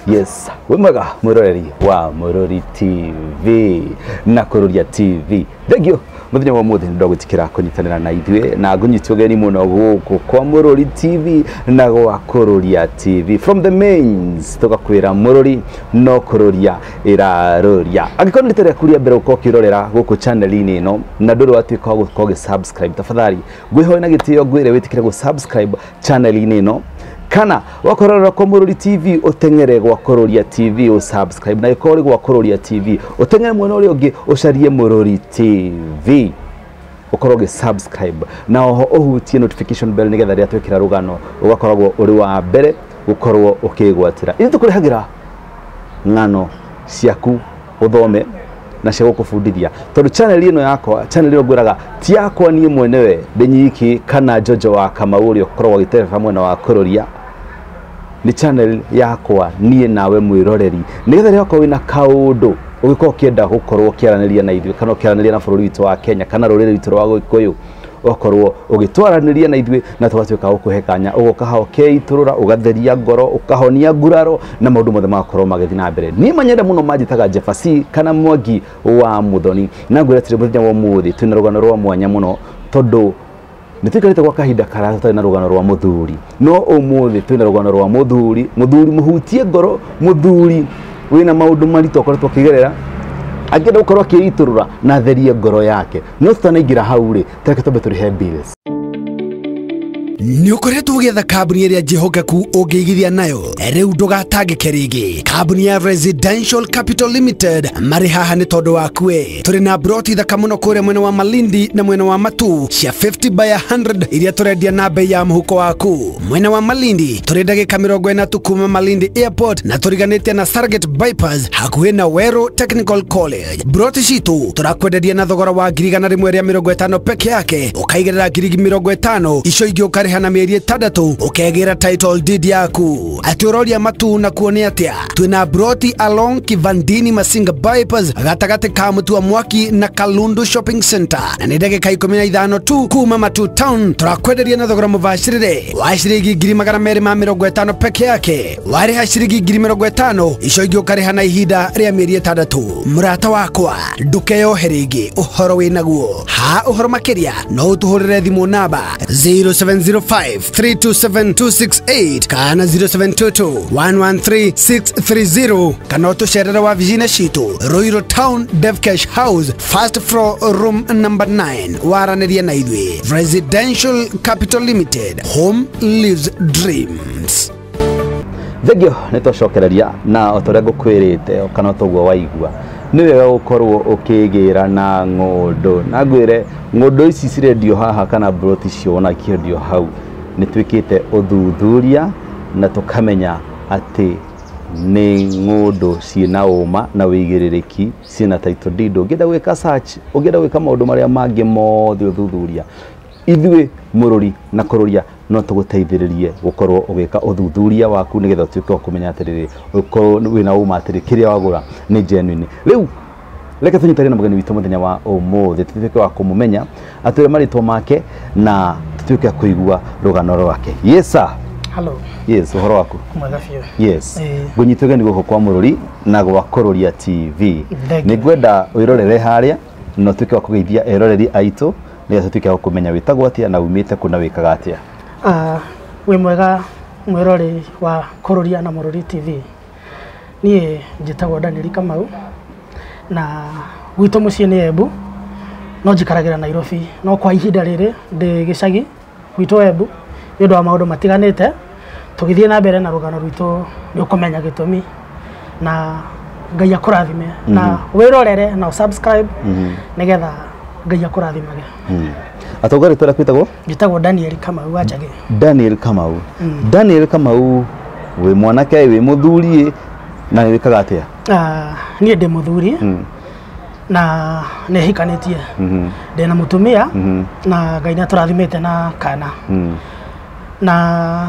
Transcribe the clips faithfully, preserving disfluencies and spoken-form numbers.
Yes, wemaga muroreri wa Murori T V na Kuroria T V. Thegio muthenya wa muthe ndogutikira kunyitanira na ithwe na ngunyitio geni muno guku kwa Murori T V na gwa Kuroria T V. From the mains tugakwira Murori no Kuroria iraroria. Angikona ritere kuria mbere uko kirorera guku channel ini ino na nduru watwika guko subscribe tafadhali gwiho na gitio gwire witikire gu subscribe channel ini ino kana wakorora kwa Murori T V utengere gwa Kuroria T V o subscribe na ikori gwa Kuroria T V utengere mwana uri ungi ucarie Murori T V ukoroge subscribe na oho uhutie notification bell nigetha ria twikira rugano ugakoragwo uri wa mbere ukorwo ukigwatira ini tukurihagira ngano ciaku uthome na cia gukubundithia tondu channel ino yakwa channel ino ngwiraga ti yakwa nie mwenewe ndinyiki kana Jojo wa Kamau uri ukorwo agiterera mwena wa Kuroria ni channel yakwa nie nawe mwiroreri nigetha ria ukorwo wina kaundu ugikoo kienda gukorwo kiaraniria na ithwe kana kiaraniria na bururi witu wa Kenya kana ruriri witu rwa Gikuyu ukorwo ugitwaraniria na ithwe na twatwika gukuhekanya ugoka hao keiturura ugatheria ngoro ukahonia nguraro na maundu mothe makorwo magithi na mbere ni manyenda muno majitaga Jefasi kana Mwangi wa Muthoni na ngwira tiri muthenya wa muthi twina rugano rwa mwanya muno tondu nitikarite kwa kahinda karata na rugano rwa muthuri no umuthi twina rugano rwa muthuri muthuri muhutie ngoro muthuri wina maundu marito akoretwo kigerera agenda ukorwo akiiturura na theria ngoro yake no tutanaingira hauri tareke tobe turihe bills ni ukoretwo ugetha kambuni iria jihogaku ungigithia nayo riu ndugatangike ringi kambuni ya Residential Capital Limited mari haha ni tondu wakue turi na broti thaka muno kuria mwena wa Malindi na mwena wa Matu cia fifty by one hundred iria turendia na bei ya muhuko waku mwena wa Malindi turi ndagika mirongo ina kuma Malindi Airport na turiganitie na Sargate Bypass hakuhi na Wero Technical College broti citu turakwenderia na thogora wa ngiri igana rimwe ria mirongo itano peke yake ukaigerera ngiri mirongo itano icio ingi ukari hana mieri itandatu ukegira title deed yaku aturoria Matu na kuone atia twina broti along Kivandini Masinga Bypass gatagati ka Mutua Mwaki na Kalundu Shopping Center na ni ndagika ikumi na ithano tu kuma Matu town turakwenderia na thogora mubashirire wa ciringi ngiri magana meri ma mirongo itano peke yake wari ha ciringi ngiri mirongo itano icio ingi ukari hana ihinda ria mieri itandatu murata wakwa ndukeyo heringi uhoro winaguo ha uhoro makiria no utuhurire thimu namba zero seven zero five three two seven two six eight kana zero seven two two one one three six three zero kana utusherera wa vijina shitu Ruiru Town Dev Cash House first floor room number nine waraniria na idwe Residential Capital Limited home lives dreams. thegio nitwacokereria na otoria ngukwirite kana toguo waigua ni wega gukorwo ukigira na ngondo na ngwire ngondo ici cirendio haha kana broti ciona kiendio hau nitwikite uthuthuria na tukamenya ati ni ngondo ciina uma na wigiririki ciina title deed ungenda gwika search ungenda gwika maundu maria mangi mothe uthuthuria ithwe Murori na Kuroria no tuguteithiririe gukorwo ugika uthuthuria waku nigetha tuike kumenya atiriri ukorwo wina uma atiri kiria wagura ni genuine riu leke tunyitare na mugeni witu muthenya wa umuthi tutuike wa kumumenya atire maritwa make na tutuike kuigua rugano rwake. Yes sir. Hello. Yes, uhoro waku mwega fiu. Yes ngunyitwe ni guko kwa Murori na gwa Kuroria T V ni gwenda wirorere haria no tuike wa kugeithia eroreri aitu ni tutuike kumenya witagwo atia na umite kuna wikaga atia. Ah, we mwega mwirori wa Kuroria na Murori T V nie njitagwo Daniel Kamau na gwito mucie ni Embu no njikaragira Nairobi no kwa ihinda riri ndi gicagi gwito Embu ni ndo maundu matiganite tugithie na mbere na rugano rwitu ni ukumenya gitumi na Ngai akurathime mm -hmm. na wirorere na subscribe mm -hmm. nigetha Ngai akurathimage. Mm. Atogari tora kwitagwo njitagwo Daniel Kamau wachage. Daniel Kamau. Mm. Daniel Kamau we mwanake we muthuri na wikaga atia? Ah, nie ndi muthuri. Mm. na ne hikanitie. Mhm. Mm ndena mutumia mm -hmm. na Ngai naturathimete na kana. Mm. na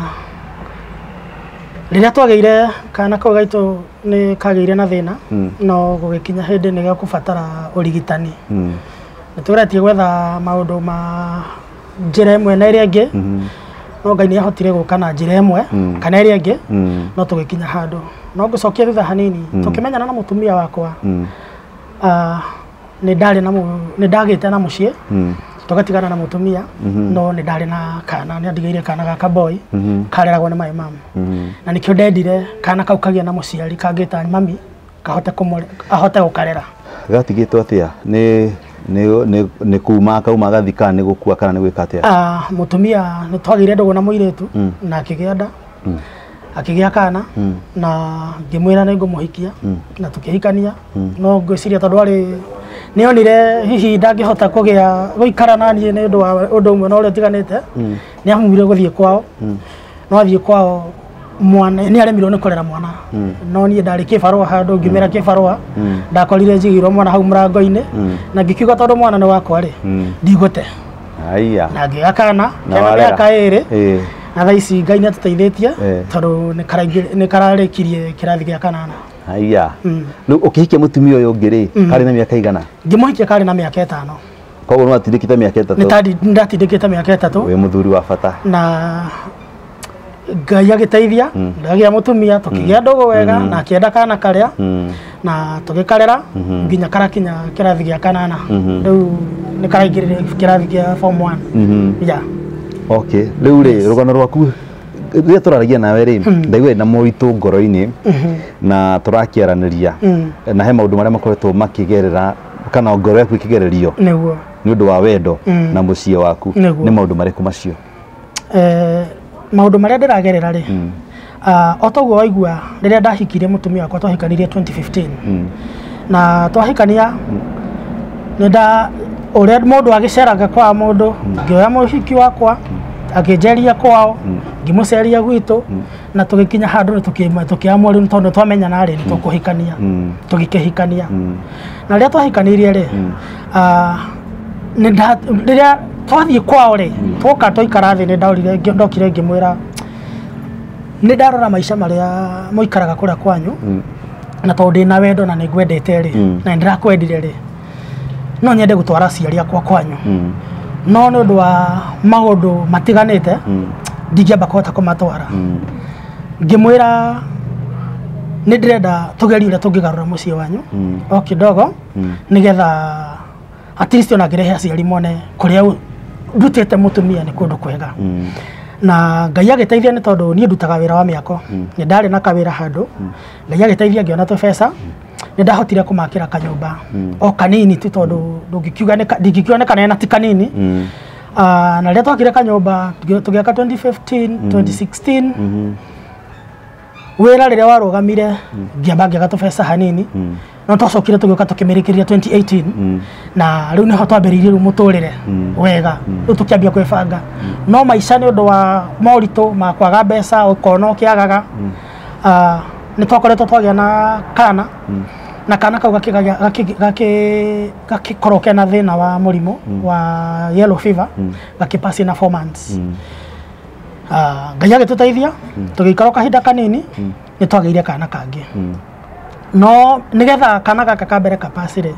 riria twageire kana ko gaito ni kageire na thina mm. no gugikinya hindi ni gakubatara urigitani. Mm. Nituratie gwetha maundu ma njira imwe na iria ingi no Ngai ni ahotire guka na njira imwe kana iria ingi no tugikinya handu no ngucokia thutha hanini tukimenyana na mutumia wakwa ah ni ndari na ni ndagite na mucie tugatigana na mutumia no ni ndari na kana ni andigeire kana gaka boy kareragwo ni my mom na nikio ndendire kana kau kagia na muciari kangita mami kahote kumore ahote gukarera gatigitwo atia ni ni ni kuma kauma gathika ni gukua kana ni gwika atia ah mutumia ni twagire ndogo na muiretu na akigianda akigia kana na ngimwira ni ngumuhikia na tukihikania no ngwiciria tondu ari nionire hihi ndangihota kugia guikara nani ni undu wa undu umwe no uri tiganite ni amwire guthie kwao no athie kwao mwana ni aremirwo ni kurera mwana no nie ndari kibarua handu ngimera kibarua ndakorire njigirwo mwana hau murango-ini na ngikiuga tondu mwana ni wakwa ri ndigute aiya na ngiyakana kana miaka iri na thaa ici Ngai nä tũteithĩtie tondũ nĩ kararĩkirie kĩrathi gĩa kanana. Aiya rĩu ũkĩhikia mũtumia ũyũ ũngĩ rĩ karĩ na mĩaka igana? Ngĩmũhikia karĩ na mĩaka ĩtano. Koguo nĩ watindĩkĩte mĩaka ĩtatũ? Nĩ ndatindĩkĩte mĩaka ĩtatũ. Wĩ mũthuri wa bata. Na Ngai agĩteithia ndagĩa mũtumia tũkĩgĩa ndogo wega na akĩenda kana karĩa na tũgĩkarera nginya karakinya kĩrathi gĩa kanana. Rĩu nĩ karaingĩrire kĩrathi gĩa form one. Yeah. Okay, rĩu rĩ rũgano rwaku rĩrĩa tũraragia nawe rĩ ndaigua na moritũ ngoro-inĩ na tũrakĩaranĩria na he maũndũ marĩa makoretwo makĩgerera kana ngoro yaku ĩkĩgererio nĩguo nĩ ũndũ wa wendo na mũciĩ waku nĩ maũndũ marĩkũ macio? Eh, maũndũ marĩa ndĩragerera rĩ o toguo waigua rĩrĩa ndahikirie mũtumia wakwa twahikanirie twenty fifteen na twahikania nĩ nda ũrĩa mũndũ agĩceraga kwa mũndũ ngĩoya mũhiki wakwa akĩnjeria kwao ngĩmũceria gwitũ na tũgĩkinya handũ nĩ tũkĩma tũkĩamua rĩu tondũ twamenyana rĩ nĩ tũkũhikania tũgĩkĩhikania na rĩrĩa twahikanirie rĩ nĩ rĩrĩa twathiĩ kwao rĩ twoka twaikara thĩ nĩ ndorire ndokire ngĩmwĩra nĩ ndarora maica marĩa mũikaraga kũrĩa kwanyu na tondũ ndĩna wendo na nĩ ngwendete rĩ na nĩ ndĩrakwendire rĩ no nyende gutwara aciari akwa kwanyu no nĩ ũndũ wa maũndũ matiganĩte ndingĩamba kũhota kũmatwara ngĩmwĩra nĩ ndĩrenda tũgerie ũrĩa tũngĩgarũra mũciĩ wanyu o kidogo nĩgetha at least ona ngĩrehe aciari mone kũrĩa ndutĩte mũtumia nĩ kũndũ kwega na Ngai agĩteithia nĩ tondũ niĩ ndutaga wĩra wa mĩako nĩ ndarĩ na kawĩra handũ Ngai agĩteithia ngĩona tũbeca nĩ ndahotire kũmakĩra kanyũmba o kanini tu tondũ ndũngĩkiuga ndingĩkiuga kana ena ti kanini na rĩrĩa twakire kanyũmba tũgĩaka twenty fifteen twenty sixteen wĩra rĩrĩa warũgamire ngĩamba ngĩaga tũbeca hanini no twacokire tũgĩũka tũkĩmĩrĩkĩria twenty eighteen na rĩu nĩho twambĩrĩirie rĩu mũtũrĩre wega rĩu tũkĩambia kwĩbanga no maica nĩ ũndũ wa moritũ ma kwaga mbeca ũkona ũkĩagaga nĩ twakoretwo twagĩa na kana na kana kau gakĩkorwo kena thĩna wa mũrimũ wa yellow fever gakĩpass na four months. Ngai agĩtũteithia tũgĩikara kahinda kanini nĩ twagĩire kana kangĩ no nĩgetha kana gaka ka mbere kapass rĩ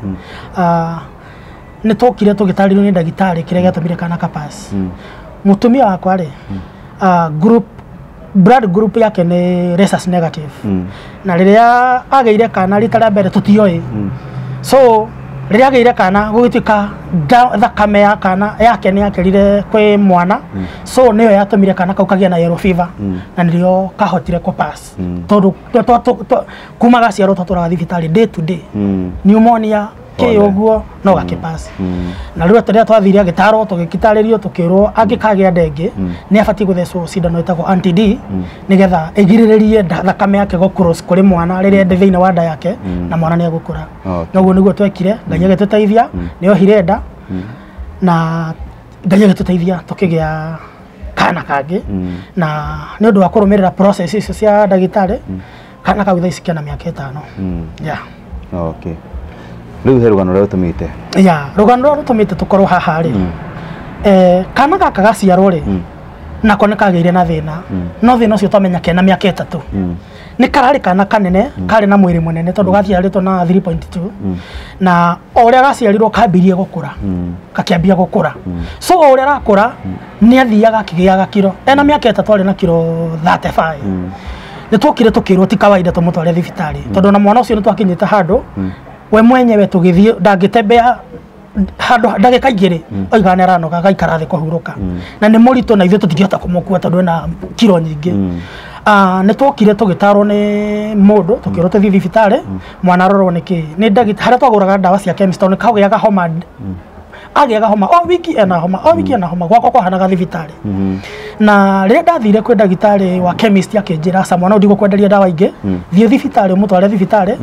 nĩ tũkire tũgĩtarĩrio nĩ ndagĩtarĩ kĩrĩa gĩatũmire kana kapass. Mũtumia wakwa rĩ group blood group yake ni rhesus negative na rĩrĩa agĩire kana rita rĩa mbere tũtioĩ so rĩrĩa agĩire kana gũgĩtuĩka thakame ya kana yake nĩ yakĩrire kwĩ mwana so nĩyo yatũmire kana kau kagĩa na yellow fever na nĩrĩo kahotire kũpass tondũ kuma gaciarwo twatũraga thibitarĩ day to day pneumonia kĩ ũguo no gakĩpass na rĩu rĩrĩa twathire agĩtarwo tũgĩkitarĩrio tũkĩrwo angĩkagĩa ndenge nĩ abatie gũthecwo cindano ĩtagwo anti D nĩgetha ĩgirĩrĩrie thakame yake gũcross kũrĩ mwana rĩrĩa ndĩ thĩinĩ wa nda yake na mwana nĩ egũkũra noguo nĩguo twekire Ngai agĩtũteithia nĩohire nda na Ngai agĩtũteithia tũkĩgĩa kana kangĩ na nĩ ũndũ wa kũrũmĩrĩra process icio cia ndagĩtarĩ kana kau thaa ici kena mĩaka ĩtano. Yeah. Okay. Rĩu he rũgano rũrĩa ũtũmĩte? Ya, rũgano rũrĩa rũtũmĩte tũkorwo haha rĩ eh kana gaka gaciarwo rĩ nako nĩ kagĩire na thĩna no thĩna ũcio twamenya kena mĩaka ĩtatũ nĩ kararĩ kana kanene karĩ na mwĩrĩ mũnene tondũ gaciarĩtwo na three point two na o ũrĩa gaciarirwo kambirie gũkũra gakĩambia gũkũra so o ũrĩa arakũra nĩ athiaga akĩgĩaga kiro ena mĩaka ĩtatũ arĩ na kiro thirty-five nä twokire tå kä rwo ti kawaida tå må tware thibitarä tondå na mwana å cio nä twakinyä te handå we mwenyewe tå gä thiä ndangä tembea handå ndagä ka igä rä oigaga nä aranoga agaikara thä kå hurå ka na nä må ritå na ithuä tå tingĩhota kå må kua tondå ena kiro nyingä nä twokire tå gä tarwo nä må ndå tå kä rwo tå thiä thibitarä mwana arorwo nä kä nä harä a twagå raga ndawa cia chemist nä kagä aga homa agĩaga homa o wiki ena homa o wiki ena homa gwakwa kwahanaga thibitarĩ na rĩrĩa ndathire kwĩ ndagĩtarĩ wa chemist akĩnjĩra sa mwana ndigũ kwenderia ndawa ingĩ thiĩ thibitarĩ ũmũtware thibitarĩ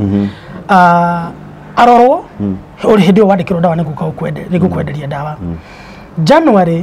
arorwo ũrĩ hĩndĩ ĩyo wandĩkĩrwo ndawa nĩngũkwenderia ndawa January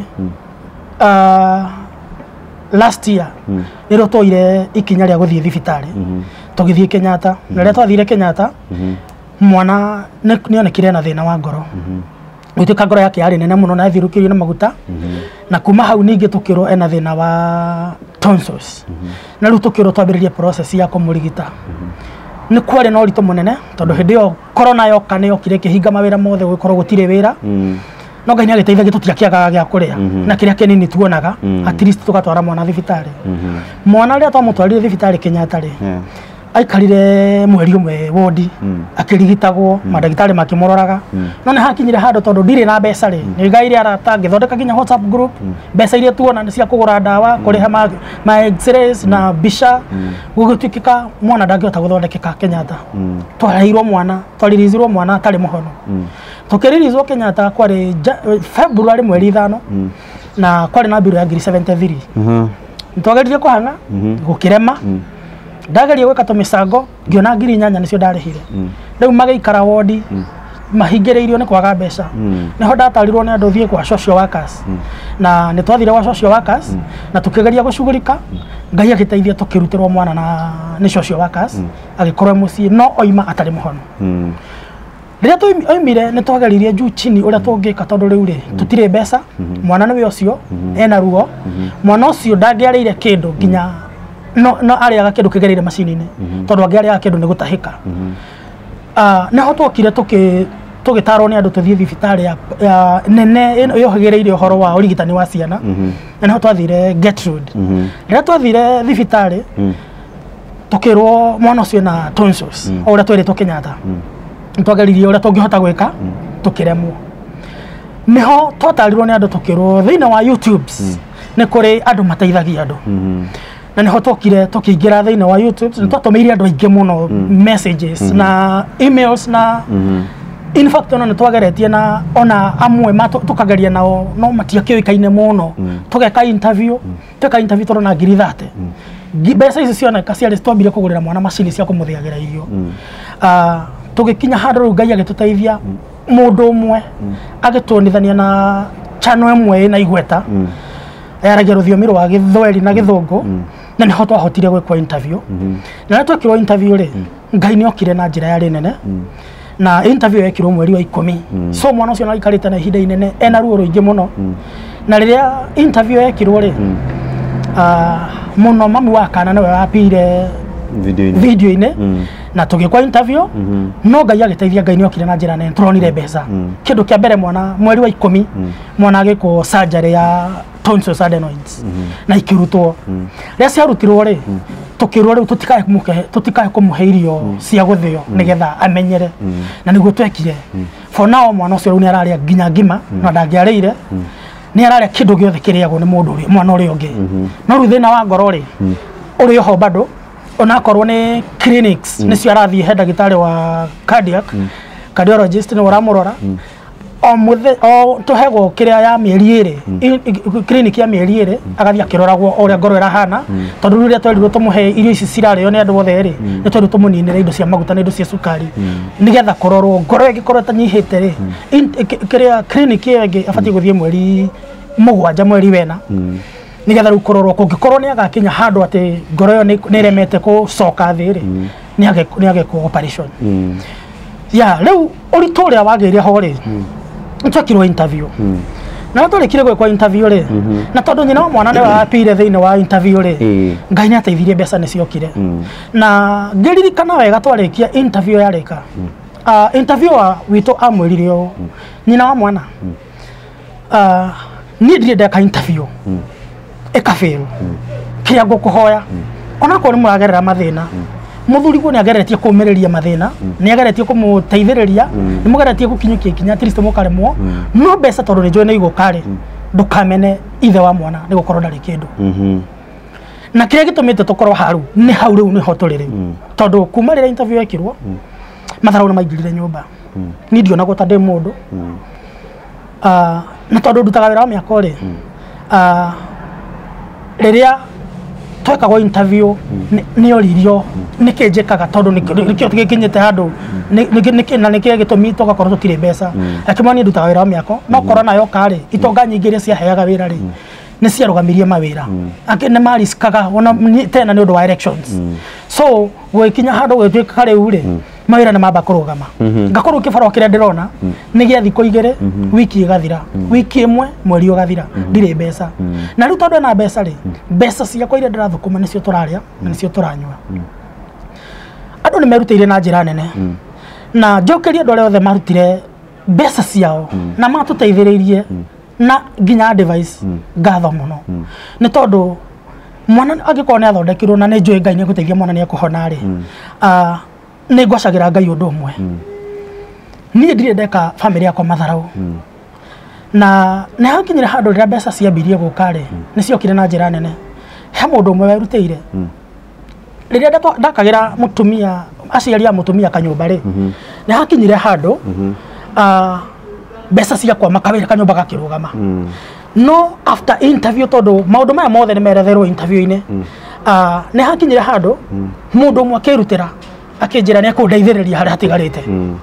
last year nĩrĩo twoire ikinya rĩa gũthiĩ thibitarĩ tũgĩthiĩ Kenyatta na rĩrĩa twathire Kenyatta mwana nĩonekire na thĩna wa ngoro Gũtuĩka ngoro yake yarĩ nene mũno na thiũrũkĩirio na maguta na kuma hau ningĩ tũkĩrwo ena thĩna wa tonsils na rĩu tũkĩrwo twambĩrĩrie process ya kũmũrigita nĩ kwarĩ na ũritũ mũnene tondũ hĩndĩ ĩyo corona yoka nĩ yokire ĩkĩhinga mawĩra mothe gũkorwo gũtirĩ wĩra no Ngai nĩagĩteithagia tũtiakĩagaga gĩa kũrĩa na kĩrĩa kĩnini tuonaga at least tũgatwara mwana thibitarĩ mwana rĩrĩa twamũtwarire thibitarĩ Kenyatta rĩ aikarire mweri umwe wodi akirigitagwo madagitari makimororaga no nĩ hakinyire handũ tondũ ndirĩ na mbeca rĩ nĩ ngaire arata ngĩthondeka nginya WhatsApp group mbeca iria tuona nĩ cia kũgũra ndawa kũrĩha ma x-rays na bisha gũgĩtuĩka mwana ndangĩhota gũthondekeka Kenyatta twarĩirwo mwana twarĩrizirwo mwana atarĩ mũhono tũkĩririzwo Kenyatta kwarĩ February mweri ithano na kwarĩ na mbirũ ya ngiri seventy-three nĩtwageririe kũhang'a gũkĩrema ndageria gwĩka tũmĩcango ngĩona ngiri inyanya nĩcio ndarĩhire rĩu magĩikara wodi mahingĩrĩirio nĩ kwaga mbeca nĩho ndatarirwo nĩ andũ thiĩ kwa social workers na nĩ twathire kwa social workers na tũkĩgeria gũcugurika Ngai agĩteithia tũkĩrutĩrwo mwana na nĩ social workers agĩkorwo mũciĩ no oima atarĩ mũhono rĩrĩa oimire nĩ twageririe juu chini ũrĩa tũngĩka tondũ rĩu rĩ tũtirĩ mbeca mwana nĩwe ũcio ena ruo mwana ũcio ndangĩarĩire kĩndũ nginya no no arĩaga kĩndũ kĩgereire macini-inĩ tondũ angĩarĩaga kĩndũ nĩ gũtahĩka nĩho twokire tũgĩtarwo nĩ andũ tũthiĩ thibitarĩ ya nene yohagĩrĩire ũhoro wa ũrigitani wa ciana na nĩho twathire Gertrude rĩrĩa twathire thibitarĩ tũkĩrwo mwana ũcio na tonsils o ũrĩa twĩrĩtwo Kenyatta nĩtwageririe ũrĩa tũngĩhota gwĩka tũkĩremwo nĩho twatarirwo nĩ andũ tũkĩrwo thĩinĩ wa YouTube nĩ kũrĩ andũ mateithagia andũ na nĩho twokire tũkĩingĩra thĩinĩ wa YouTube nĩ twatũmĩire andũ aingĩ mũno messages na emails na in fact ona nĩ twageretie na ona amwe tũkageria nao no matiakĩũĩkaine mũno tũgeka interview tweka interview tondũ na ngiri thate mbeca ici cioneka ciarĩ twambire kũgũrĩra mwana macini cia kũmũthĩagĩra irio tũgĩkinya handũ rĩu Ngai agĩtũteithia mũndũ ũmwe agĩtuonithania na channel ĩmwe ĩna igweta yaragia rũthiomi rwa Gĩthweri na Gĩthũngũ na nĩho twahotire gwĩkwo interview na rĩrĩa twekirwo interview rĩ Ngai nĩokire na njĩra yarĩ nene na interview yekirwo mweri wa ikũmi so mwana ũcio nĩaikarĩte na ihinda inene ena ruo rũingĩ mũno na rĩrĩa interview yekirwo rĩ mũno mami wa kana nĩwe wapire video-inĩ na tũgĩkwa interview no Ngai agĩteithia Ngai nĩokire na njĩra nene tũronire mbeca kĩndũ kĩa mbere mwana mweri wa ikũmi mwana agĩkwo surgery ya tonsils adenoids na ikĩrutwo rĩrĩa ciarutirwo rĩ tũkĩrwo rĩu tũtikae kũmũhe irio cia gũthĩo nĩgetha amenyere na nĩguo twekire for now mwana ũcio rĩu nĩararĩa nginya ngima na ndangĩarĩire nĩararĩa kĩndũ gĩothe kĩrĩagwo nĩ mũndũ ũrĩa mwana ũrĩa ũngĩ no rĩu thĩna wa ngoro rĩ ũrĩ oho bado onakorwo nĩ clinics nĩcio arathiĩ he ndagĩtarĩ wa cardiac cardiologist nĩ ũramũrora o muthe o tuhego kiria ya mieri iri clinic ya mieri iri agathia kiroragwo uria ngoro irahana tondu riria twerirwo tumuhe irio ici cirarĩo nĩ andũ othe ri nĩ twerirwo tumuninire indo cia maguta na indo cia sukari nigetha kororwo ngoro ĩngĩkorwo tanyihĩte ri kiria clinic ĩngĩ abatie gũthie mweri mũgwanja mweri wena nigetha rĩu kororwo kũngĩkorwo nĩ agakinya handũ atĩ ngoro ĩyo nĩ remete gũcoka thĩ ri nĩ agekwo operation ya rĩu ũritũ ũrĩa wagĩire ho ri twekirwo interview na tũrĩkire gwĩkwo interview rĩ na tondũ nyina wa mwana nĩwe wapire thĩinĩ wa interview rĩ Ngai nĩateithirie mbeca nĩciokire na ngĩririkana wega twarĩkia interview yarĩka interview witũ amwĩrire ũũ nyina wa mwana niĩ ndirĩ ndeka interview ĩkafail kĩrĩa ngũkũhoya ona ko ni muragerera mathina muthuri ko ni ageretie kumereria mathina ni ageretie kumuteithiriria ni mugeretie gukinyukia ikinya at least mukaremwo no mbeca tondu ni njwe ni igukari ndukamene ithe wa mwana ni gukorwo ndari kindu na kiria gitumite tukorwo haru ni hau riu ni ho turi riu tondu kuma rira interview ekirwo matharauna maingirire nyumba ni ndio nagota ndi mundu ah na tondu ndutaga wira wa miaka uri ah riria twekagwo interview ni oririo nikinjikaga tondu nikio tugikinyite handu niki na niki gitumi tugakorwo tutire mbeca akimani ndutaga wira wa miako no korona yo kari itonga nyingi ria ciaheaga wira ri ni ciarugamirie mawira ake ne mariskaga ona tena ni undu wa elections so gwikinya handu gwitwika riu ri mawira ni mamba kurugama ngakorwo kibarwa kiria ndirona ni gia thiko igire wiki igathira wiki imwe mweri ugathira ndire mbeca na riu tondu na mbeca ri mbeca ciakwa iria ndirathukuma nicio turaria na nicio turanywa andu ni merutire na njira nene na njokeria andu aria othe marutire mbeca ciao na matuteithiririe na ginya advice ngatho muno ni tondu mwana agikorwo ni athondekirwo na ni njui Ngai ni guteithia mwana ni ekuhona ri ah ni ngwacagira Ngai undu umwe ni ndire ndeka family yakwa matharau na ni hakinyire handu rira mbeca ciambirie gukari ni ciokire na njira nene he mundu umwe werutire riria ndakagira mutumia aciaria mutumia kanyumba ri ni hakinyire handu ah mbeca ciakwa makawira kanyumba gakirugama no after interview tondu maundu maya mothe ni meretherwo interview ine ah ni hakinyire handu mundu umwe akirutira akinjira ni akundeithiriria hari hatigarite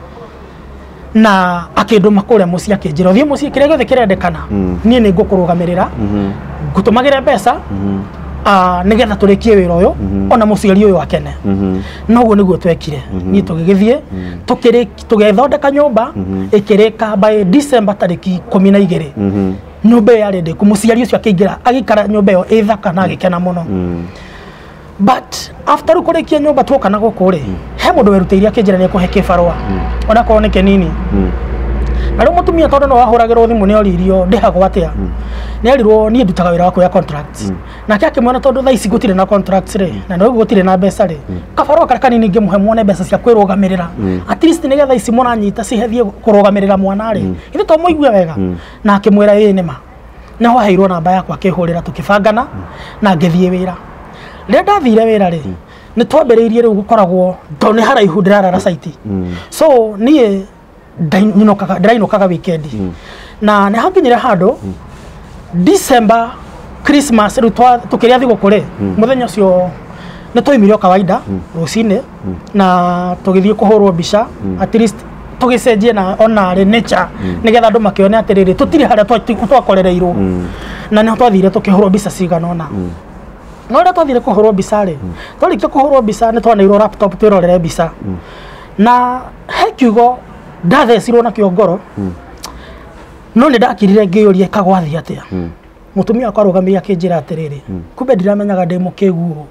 na akinduma kuria muci akinjira thie muci kiria gothe kirendekana nie ni ngukurugamirira ngutumagire mbeca ah nigetha turikie wira uyu ona muciari uyu akene noguo niguo twekire ni tugigithie tukiri tugethondeka nyumba ikirika by December tariki ikumi na igiri nyumba yari ndi kumuciari ucio akingira agikara nyumba yo ithaka na agikena muno but after ukurikia nyumba twoka na gukuri he mundu weruteirie akinjira ni kuhe kibarua ona ko neke nini na riu mutumia tondu no wahuragirwo thimu ni oririo ndihagwo atia ni erirwo ni ndutaga wira wako ya contract na kia kimwana tondu thaa ici gutire na contract ri na no gutire na mbeca ri kabarua kara kanini ngimuhe muone mbeca cia kwirugamirira at least ni getha ici munanyita cihethie kurugamirira mwana ri ithu to muigwe wega na akimwira ii nima na ho hairwo namba yakwa akihurira tukibangana na ngithie wira ria ndathire wira ri ni twambiriirie riu gukoragwo ndone haraihu ndirarara site so nie ndainokaga ndirainokaga weekend na ni hakinyire handu December Christmas riu tukiria thigũkũ ri muthenya ucio ni twaimirio kawaida rucine na tugithie kuhurwo mbica at least tugicenjie na ona ri nature nigetha andu makione atiriri tutiri haria twakorereirwo na ni twathire tukihurwo mbica cigana ona no ria twathire kuhurwo mbica ri twarikia kuhurwo mbica ni twaneirwo laptop twirorere mbica na he kiugo ndathecirwo na kiongoro no ni ndakirire ngiyuria kagwathi atia mutumia akwa arugamiria akinjira atiriri kumbe ndiramenyaga ndi mukiguo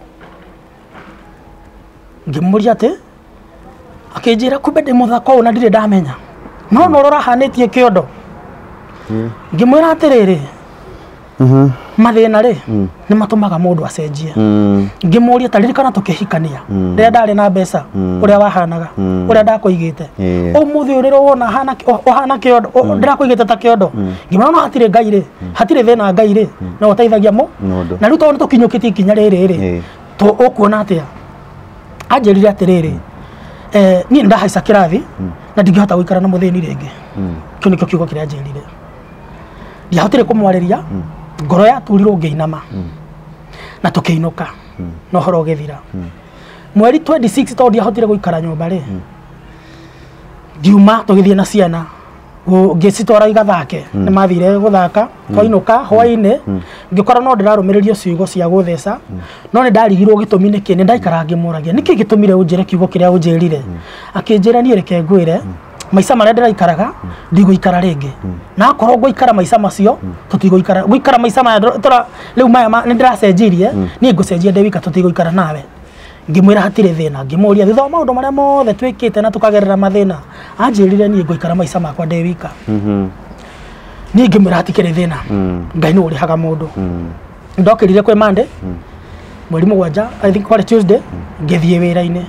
ngimuria ati akinjira kumbe ndi muthako na ndire ndamenya no no rora hanitie kiondo ngimwira atiriri mhm mathina ri ni matumaga mundu acenjie ngimuria taririkana tukihikania riria ndari na mbeca uria wahanaga uria ndakuigite umuthi urira wona hana ohana kiondo ndirakuigite ta kiondo ngimana no hatire Ngai ri hatire thina Ngai ri no uteithagia mu na riu tondu tukinyukite ikinya riri ri to ukuona atia anjirire atiriri eh ni ndahaica kirathi na ndingihota guikara na muthini ringi kio nikio kiugo kiria anjirire ndiahotire kumwariria ngoro ya turirwo ngeinama na tukiinuka no horo ugithira mweri twenty-six to ndiahotire guikara nyumba ri ngiuma tugithie na ciana ngicitora igathake ni mathire guthaka twainuka hwaine ngikora no ndirarumiririo ciugo cia gutheca no ni ndarigirwo gitumi niki ni ndaikara ngimuragia niki gitumire unjire kiugo kiria unjirire akinjira ni reke ngwire maisha maria ndiraikaraga ndiguikara ringi na akorwo nguikara maisha macio tutiguikara guikara maisha maya tora riu maya ni ndiracenjirie ni ngucenjia ndewika tutiguikara nawe ngimwira hatire thina ngimuria thitha maundu maria mothe twikite na tukagerera mathina anjirire ni nguikara maisha makwa ndewika mhm ni ngimwira hatikire thina Ngai no urihaga mundu ndokirire kwe mande mweri mugwanja I think kwari Tuesday ngithie wira-ini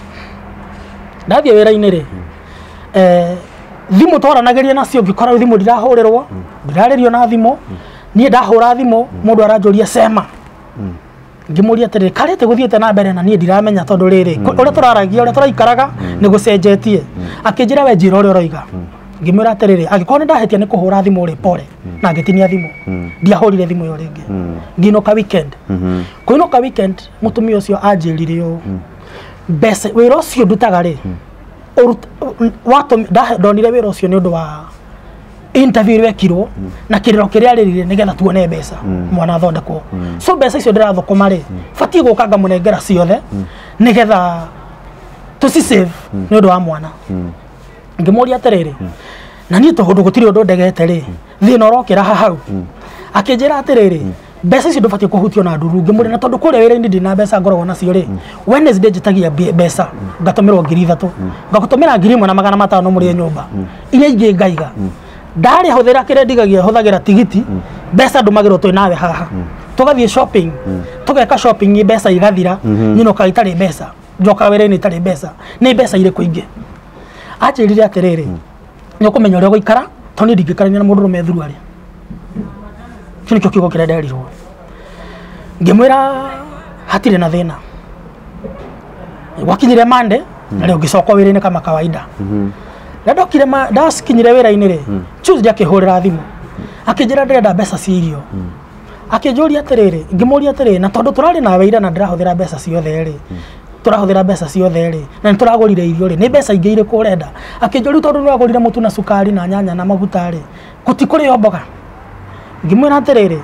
ndathie wira-ini ri eh thimu twaranageria nacio ngikora thimu ndirahurirwo ndiraririo na thimu nie ndahura thimu mundu aranjuria sema ngimuria atiriri karete guthiete na mbere na nie ndiramenya tondu riri uria turaragia uria turaikaraga ni gucenjetie akinjira we njira uria uroiga ngimwira atiriri agikorwo ni ndahetia ni kuhura thimu ri pore na ngitinia thimu ndiahurire thimu yo ringi nginoka weekend kuinoka weekend mutumia ucio anjirire yo bese wira ucio ndutaga ri watu ndonire wira ucio ni undu wa interview wekirwo na kiriro kiria aririre nigetha tuone mbeca mwana athondekwo so mbeca icio ndirathukuma ri fatie gukanga munengera ciothe nigetha tuci save ni undu wa mwana ngimuria atiriri na nie tondu gutiri undu ndegete ri thina urokira hau akinjira atiriri mbeca icio ndubatie kuhutio na nduru ngimuri na tondu kuria wira-ini ndina mbeca ngoragwo nacio ri Wednesday njitagia mbeca ngatumirwo ngiri ithatu ngagutumira ngiri imwe na magana matano muri nyumba iria ingi ngaiga ndari huthira kire ndigagia huthagira tigiti mbeca ndumagirwo twi nawe haha tugathie shopping tugeka shopping mbeca igathira nyinoka itari mbeca njoka wira-ini itari mbeca ni mbeca ire kuingi ajirire atiriri ni ukumenya uria guikara tondu ndingikarania na mundu rume thuru ari kini kyo kigo kire nderirwo ngimwira hatire na thina wakinyire Monday na leo ngicoka wira-ini kama kawaida ndokire ma ndasikinyire wira-ini ri Tuesday akihurira thimu akinjira ndirenda mbeca cia irio akinjuria atiriri ngimuria atiriri na tondu turari na wira na ndirahuthira mbeca ciothe ri turahuthira mbeca ciothe ri na nituragurire irio ri ni mbeca ingi ire kurenda akinjuria tondu nuragurire mutu na sukari na nyanya na maguta ri gutikuri yo mboga ngimwira atiriri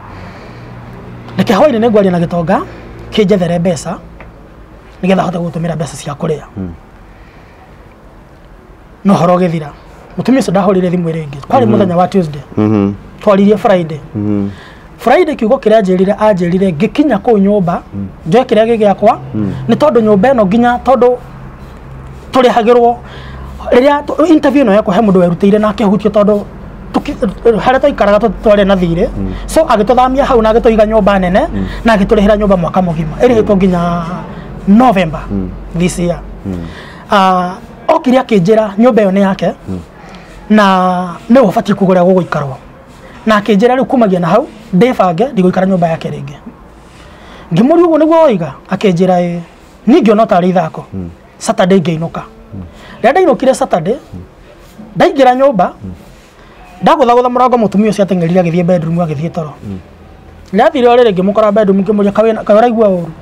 reke hwaini ni ngwaria na gitonga kinjethere mbeca nigetha hote gutumira mbeca cia kuria no horo githira mutumia ucio ndahurire thimu ringi kwari muthenya wa Tuesday mhm twaririe Friday mhm Friday kiugo kiria anjirire anjirire ngikinya ku nyumba njoe kiria gigiakwa ni tondu nyumba ino nginya tondu turi hagirwo riria interview no yakwa he mundu werutire na akihutio tondu haria twaikaraga twari na thire so agituthamia hau na agituiga nyumba nene na agiturihira nyumba mwaka mugima irihitwo nginya November this year ah okiria kinjira nyumba yo ni yake na ne ufatie kugura guguikarwo na akinjira riu kumagia na hau ndebange ndiguikara nyumba yake ringi ngimuri uguo niguo oiga akinjira e ningi ona tari ithako Saturday ngeinuka ria ndainukire Saturday ndaingira nyumba ndagutha gutha murango mutumia ucio ateng'erire agithie bedroom agithie toro ria thire ore ringi mukora bedroom ngimuria kawena kawaraigua uru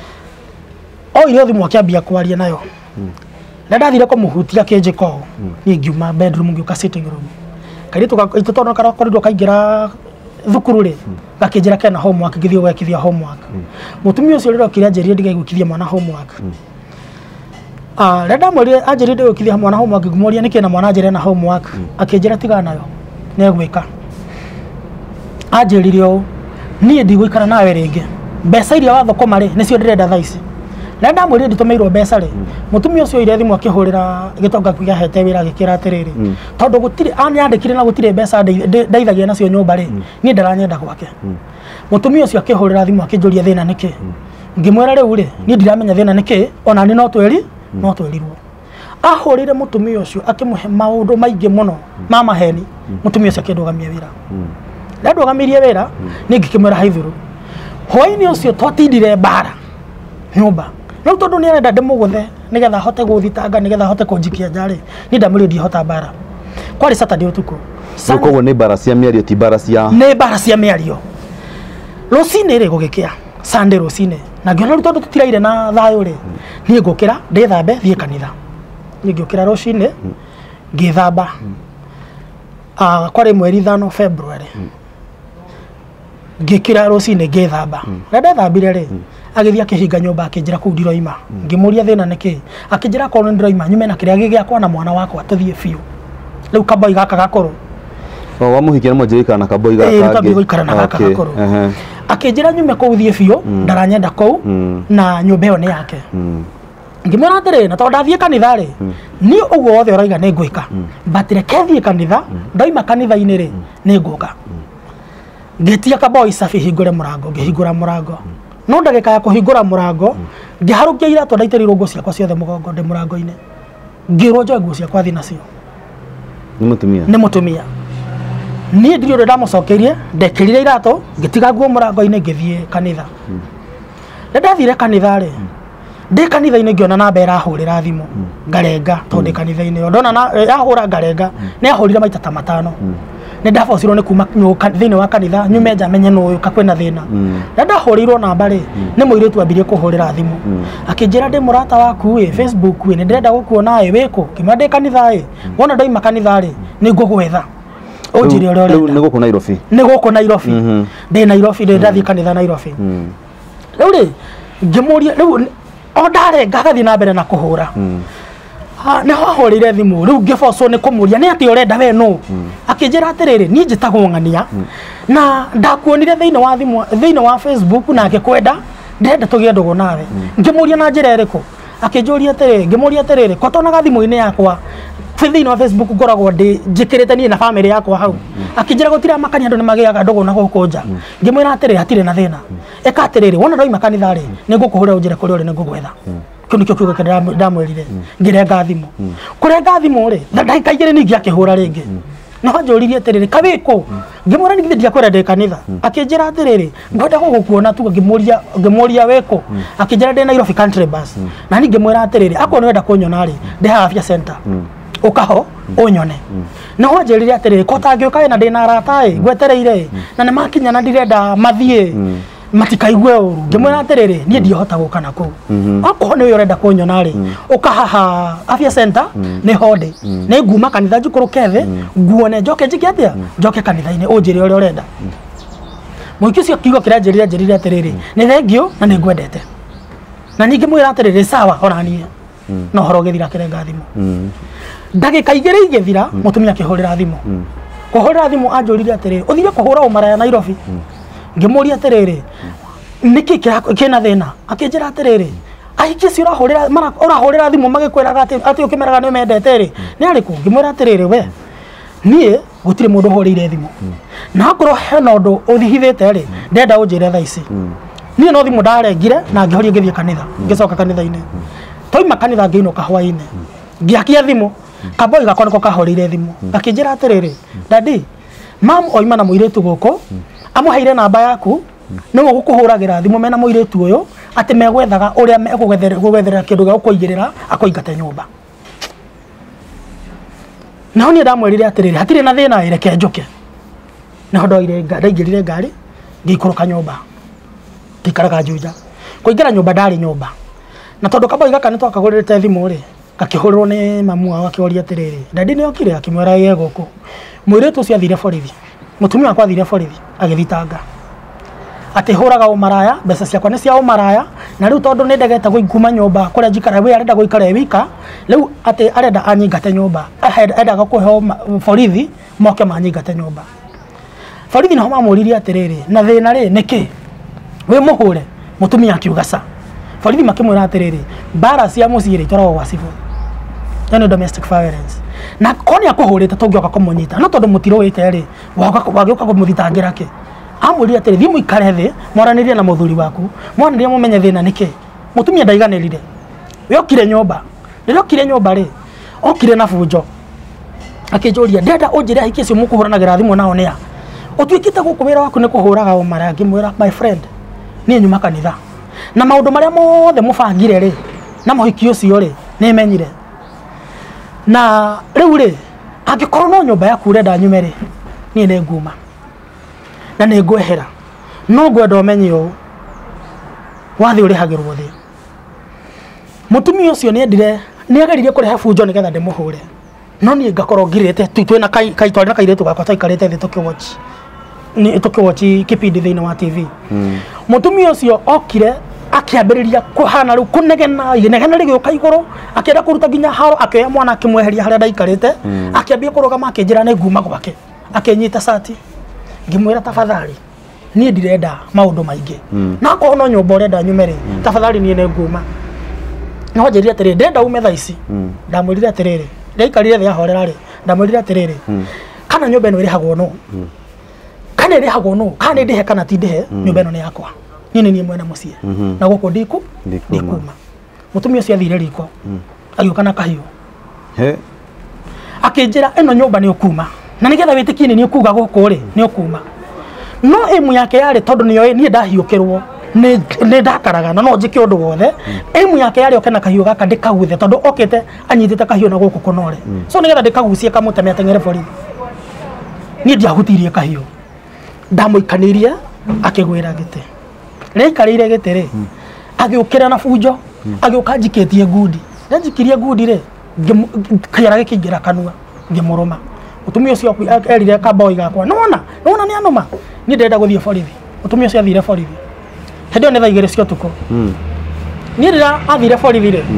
o ile thimu akiambia kwaria nayo na ndathire kumuhutia kinjiko ni ngiuma bedroom ngiuka sitting room kairi tuka itotono kara korido kaingira thukuru ri gakinjira kena homework ngithio gwekithia homework mutumia ucio riro kiria njerie ndigaigukithia mwana homework ah renda mweri anjerie ndigukithia mwana homework ngumuria niki na mwana anjerie na homework akinjira tiga nayo ne gwika anjerire o nie ndigwikara nawe ringi mbeca iria wathokoma ri nicio ndirenda thaici renda mweri nditumirwo mbeca ri mutumia ucio ire thimu akihurira gitonga kuya hete wira gikira atiriri tondu gutire ani andikire na gutire mbeca ndeithagia nacio nyumba ri nie ndaranyenda gwake mutumia ucio akihurira thimu akinjuria thina niki ngimwera riu ri nie ndiramenya thina niki ona ni no tweri no twerirwo ahurire mutumia ucio akimuhe maundu maingi muno mama heni mutumia ucio akindugamia wira ndandugamirie wira ni ngikimwera haithuru hwaini ucio twatindire bara nyumba no tondu ni arenda ndimuguthe nigetha hote guthitanga nigetha hote kunjikia njari ni ndamuri ndihota bara kwari Saturday utuku koguo ni bara cia miario ti bara cia ni bara cia miario rucine ri gugikia Sunday rucine na ngiona ru tondu tutiraire na thayo ri ni ngukira ndithambe thie kanitha ni ngukira rucine ngithamba ah kwari mweri thano February ngikira rucine ngithamba na ndethambire ri agithia kihinga nyumba akinjira ku ndiroima ngimuria thina niki akinjira ko ndiroima nyume na kiria gigiakwa na mwana wakwa tuthie fiu riu kaboi gaka gakoro o wamuhikia na mujirika na kaboi gaka eh kaboi goikara na gaka gakoro akinjira nyume ko uthie fiu ndaranyenda ko na nyumba yo ni yake ngimwira atiri na tondu ndathie kanitha ri ni uguo wothe uraiga ni ngwika batire kethie kanitha ndoima kanitha-ini ri ni nguka ngitia kaboi safi hingure murango ngihingura murango no ndagika ya kuhingura murango ngiharukia irato ndaitĩrĩirwo nguo ciakwa ciothe mũgongo ndĩ mũrango-inĩ ngĩrwo njoe nguo ciakwa thiĩ nacio nĩ mũtumia nĩ mũtumia niĩ ndirĩ ũrĩa ndamũcokerie ndekĩrire irato ngĩtiga nguo mũrango-inĩ ngĩthiĩ kanitha rĩrĩa ndathire kanitha rĩ ndĩ kanitha-inĩ ngĩona namba ĩrahũrĩra thimũ ngarenga tondũ ndĩ kanitha-inĩ ndona yahũra ngarenga nĩ yahũrire maita ta matano nĩ ndabocirwo nĩ kuma thĩinĩ wa kanitha nyume nja menye nũ ũyũ kakwĩna thĩna rĩrĩa ndahũrĩirwo namba rĩ nĩ mũirĩtu ambirie kũhũrĩra thimũ akĩnjĩra ndĩ mũrata waku ĩ Facebook ĩ nĩ ndĩrenda gũkuona ĩ wĩkũ ngĩmwĩra ndĩ kanitha ĩ wona ndaima kanitha rĩ nĩ ngũgwetha ũnjĩre ũrĩa ũrenda nĩ gũkũ Nairobi nĩ gũkũ Nairobi ndĩ Nairobi ndĩ ndathiĩ kanitha Nairobi rĩu rĩ ngĩmũria rĩu o ndarenga agathiĩ na mbere na kũhũra nĩ hahũrĩire thimũ rĩu ngĩbocwo nĩ kũmũria nĩ atĩ ũrenda we nũ akĩnjĩra atĩrĩrĩ niĩ njĩtagwo Ng'ania na ndakuonire thĩinĩ wa thimũ thĩinĩ wa Facebook na ngĩkwenda ndĩrenda tũgĩe ndũgũ nawe ngĩmũria na njĩra ĩrĩkũ akĩnjũria atĩrĩrĩ ngĩmũria atĩrĩrĩ ko tonaga thimũ-inĩ yakwa thĩinĩ wa Facebook ngoragwo ndĩ njĩkĩrĩte niĩ na bamĩrĩ yakwa hau akĩnjĩra gũtirĩ makania andũ nĩ magĩaga ndũgũ na gũkũ nja ngĩmwĩra atĩrĩrĩ hatirĩ na thĩna ĩka atĩrĩrĩ wona ndaima kanitha rĩ nĩ ngũkũhũrĩra ũnjĩre kũrĩa ũrĩ nĩ ngũgwetha kĩu nĩkĩo kiugo kĩrĩa ndamwĩrire ngĩrenga thimũ kũrenga thimũ rĩ ndagĩka igĩrĩ ningĩ akĩhũra rĩngĩ no anjũririe atĩrĩrĩ kawĩkũ ngĩmwĩra nĩ githĩ ndiakwenda ndĩ kanitha akĩnjĩra atĩrĩrĩ ngwenda gũgũkuona tu ngĩmũria ngĩmũria wĩkũ akĩnjĩra ndĩ Nairobi Country Bus na niĩ ngĩmwĩra atĩrĩrĩ akorwo nĩ wenda kũnyona rĩ ndĩ haha Afya Center ũkaho ũnyone no anjĩrire atĩrĩrĩ ko tangĩũka wĩna ndĩ na arata ĩ ngwetereire na nĩ makinya na ndirenda mathiĩ matikaigue ũru ngĩmwĩra atĩrĩrĩ niĩ ndihota gũka na kũu akorwo nĩ ũrenda kũnyona rĩ ũka haha Afya Center nĩ honde nĩ nguma kanitha njikũrũke thĩ nguone njoke njike atĩa njoke kanitha-inĩ ũnjĩre ũrĩa ũrenda mũingĩ ũcio kiugo kĩranjĩrire anjĩrire atĩrĩrĩ nĩ thengio na nĩ ngwendete na ningĩ mwĩra atĩrĩrĩ sawa ona niĩ no horo gĩthira kĩrenga thimũ ndagĩka igĩrĩ igĩthira mũtumia akĩhũrĩra thimũ kũhũrĩra thimũ anjũrire atĩrĩrĩ ũthire kũhũra ũmaraya Nairobi ngĩmũria atĩrĩrĩ nĩkĩ kĩna thĩna akĩnjĩra atĩrĩrĩ aingĩ cio ũrahũrĩra ũrahũrĩra thimũ magĩkwĩraga atĩ ũkĩmeraga nĩ ũmendete rĩ nĩ arĩkũ ngĩmwĩra atĩrĩrĩ we niĩ gũtirĩ mũndũ ũhũrĩire thimũ na akorwo hena ũndũ ũthihithĩte rĩ ndenda ũnjĩre thaa ici niĩ no thimũ ndarengire na ngĩhoria ngĩthiĩ kanitha ngĩcoka kanitha-inĩ toima kanitha ngĩinũka hwaĩ-inĩ ngĩakia thimũ kaboi gakwa nĩko kahũrĩire thimũ akĩnjĩra atĩrĩrĩ dadi mam oima na mũirĩtu gũkũ amũheire namba yaku nĩwe gũkũhũragĩra thimũ mena mũirĩtu ũyũ atĩ megwethaga ũrĩa megũgwetherera kĩndũ gĩa gũkũigĩrĩra akũingate nyũmba naho niĩ ndamwĩrire atĩrĩrĩ hatirĩ na thĩna reke njũke naho ndaingĩrire ngari ngĩikũrũka nyũmba ngĩikaraga Juja kũingĩra nyũmba ndarĩ nyũmba na tondũ kaboi gaka nĩ twakagũrĩte thimũ rĩ gakĩhũrĩrwo nĩ mamu wao akĩoria atĩrĩrĩ dadi nĩ okire akĩmwĩra ye gũkũ mũirĩtu ũcio athire borithi mũtumia wakwa athire borithi agĩthitanga atĩ hũraga ũmaraya mbeca ciakwa nĩ cia ũmaraya na rĩu tondũ nĩ ndegete gũikuma nyũmba kũrĩa njikara we arenda gũikara e wika rĩu atĩ arenda anyingate nyũmba endaga kũheo borithi moke manyingate nyũmba borithi naho mamũririe atĩrĩrĩ na thĩna rĩ nĩkĩ we mũhũre mũtumia akiuga ca borithi makĩmwĩra atĩrĩrĩ mbara cia mũciĩ rĩ itwaragwo gwa cibũ yani domestic violence na koni akũhũrĩte tũngĩoka kũmũnyita no tondũ mũtirũĩte rĩ wagĩũka kũmũthitangĩra kĩ amwĩrire atĩrĩ thiĩ mũikare thĩ mwaranĩrie na mũthuri waku mwaranĩrie mũmenye thĩna nĩkĩ mũtumia ndaiganĩrire we okire nyũmba rĩrĩa okire nyũmba rĩ okire na bunjo akĩnjũria ndenda ũnjĩre ahiki acio mũkũhũranagĩra thimũ nao nĩa ũtuĩkĩte gũkũ wĩra waku nĩ kũhũraga ũmaraya ngĩmwĩra my friend niĩ nyuma kanitha na maũndũ marĩa mothe mũbangire rĩ na mũhiki ũcio rĩ nĩ menyire na rĩu rĩ angĩkorwo no nyũmba yaku ũrenda nyume rĩ niĩ nĩ nguma na nĩ ngwehera no ngwenda ũmenye ũũ wathĩ ũrĩhagĩrwo thĩ mũtumia ũcio nĩ endire nĩ ageririe kũrehe bunjo nĩgetha ndĩmũhũre no niĩ ngakorwo ngirĩte twĩna kaitwarĩ na kairĩtu gakwa twaikarĩte thĩ tũkĩwatch nĩ tũkĩwatch kĩbindi thĩinĩ wa T V mũtumia ũcio okire akĩambĩrĩria kũhana rĩu kũnegena inegena rĩgĩũka igũrũ akĩenda kũruta nginya haro akĩoya mwana akĩmweheria harĩa ndaikarĩte akĩambia kũrũgama akĩnjĩra nĩ nguma gwake akĩnyita cati ngĩmwĩra tafadhali niĩ ndirenda maũndũ maingĩ na akorwo no nyũmba ũrenda nyume rĩ tafadhali niĩ nĩ nguma no njĩrire atĩrĩrĩ ndenda ume thaa ici ndamwĩrire atĩrĩrĩ ndaikarire thĩ ahorera rĩ ndamwĩrire atĩrĩrĩ kana nyũmba ĩno ĩrĩhagwo no kana ĩrĩhagwo no kana ndĩhe kana ti ndĩhe nyũmba ĩno nĩ yakwa ni ni mwena mucie na goko ndiku ndikuma mutumia ucio athire riko agioka na kahiu he akinjira eno nyumba ni ukuma na nigetha witikie ni ukuga goko ri ni ukuma no emu yake yari tondu niyo ni ndahiukirwo ni ni ndakaraga na no njike undu wothe emu yake yari okena kahiu gaka ndikaguthe tondu okite anyitite kahiu na goko konore so nigetha ndikagucie kamuteme atengere borithi ni ndiahutirie kahiu ndamuikanirie akigwira gite reikarire gite ri agiukira na fujo agioka njiketie ngudi njikirie ngudi ri kayara gikingira kanua ngimuruma mutumia ucio erire kaboi gakwa nona nona ni anoma ni ndenda guthie borithi mutumia ucio athire borithi hendio ni thaigire cio tuko ni rira athire borithi ri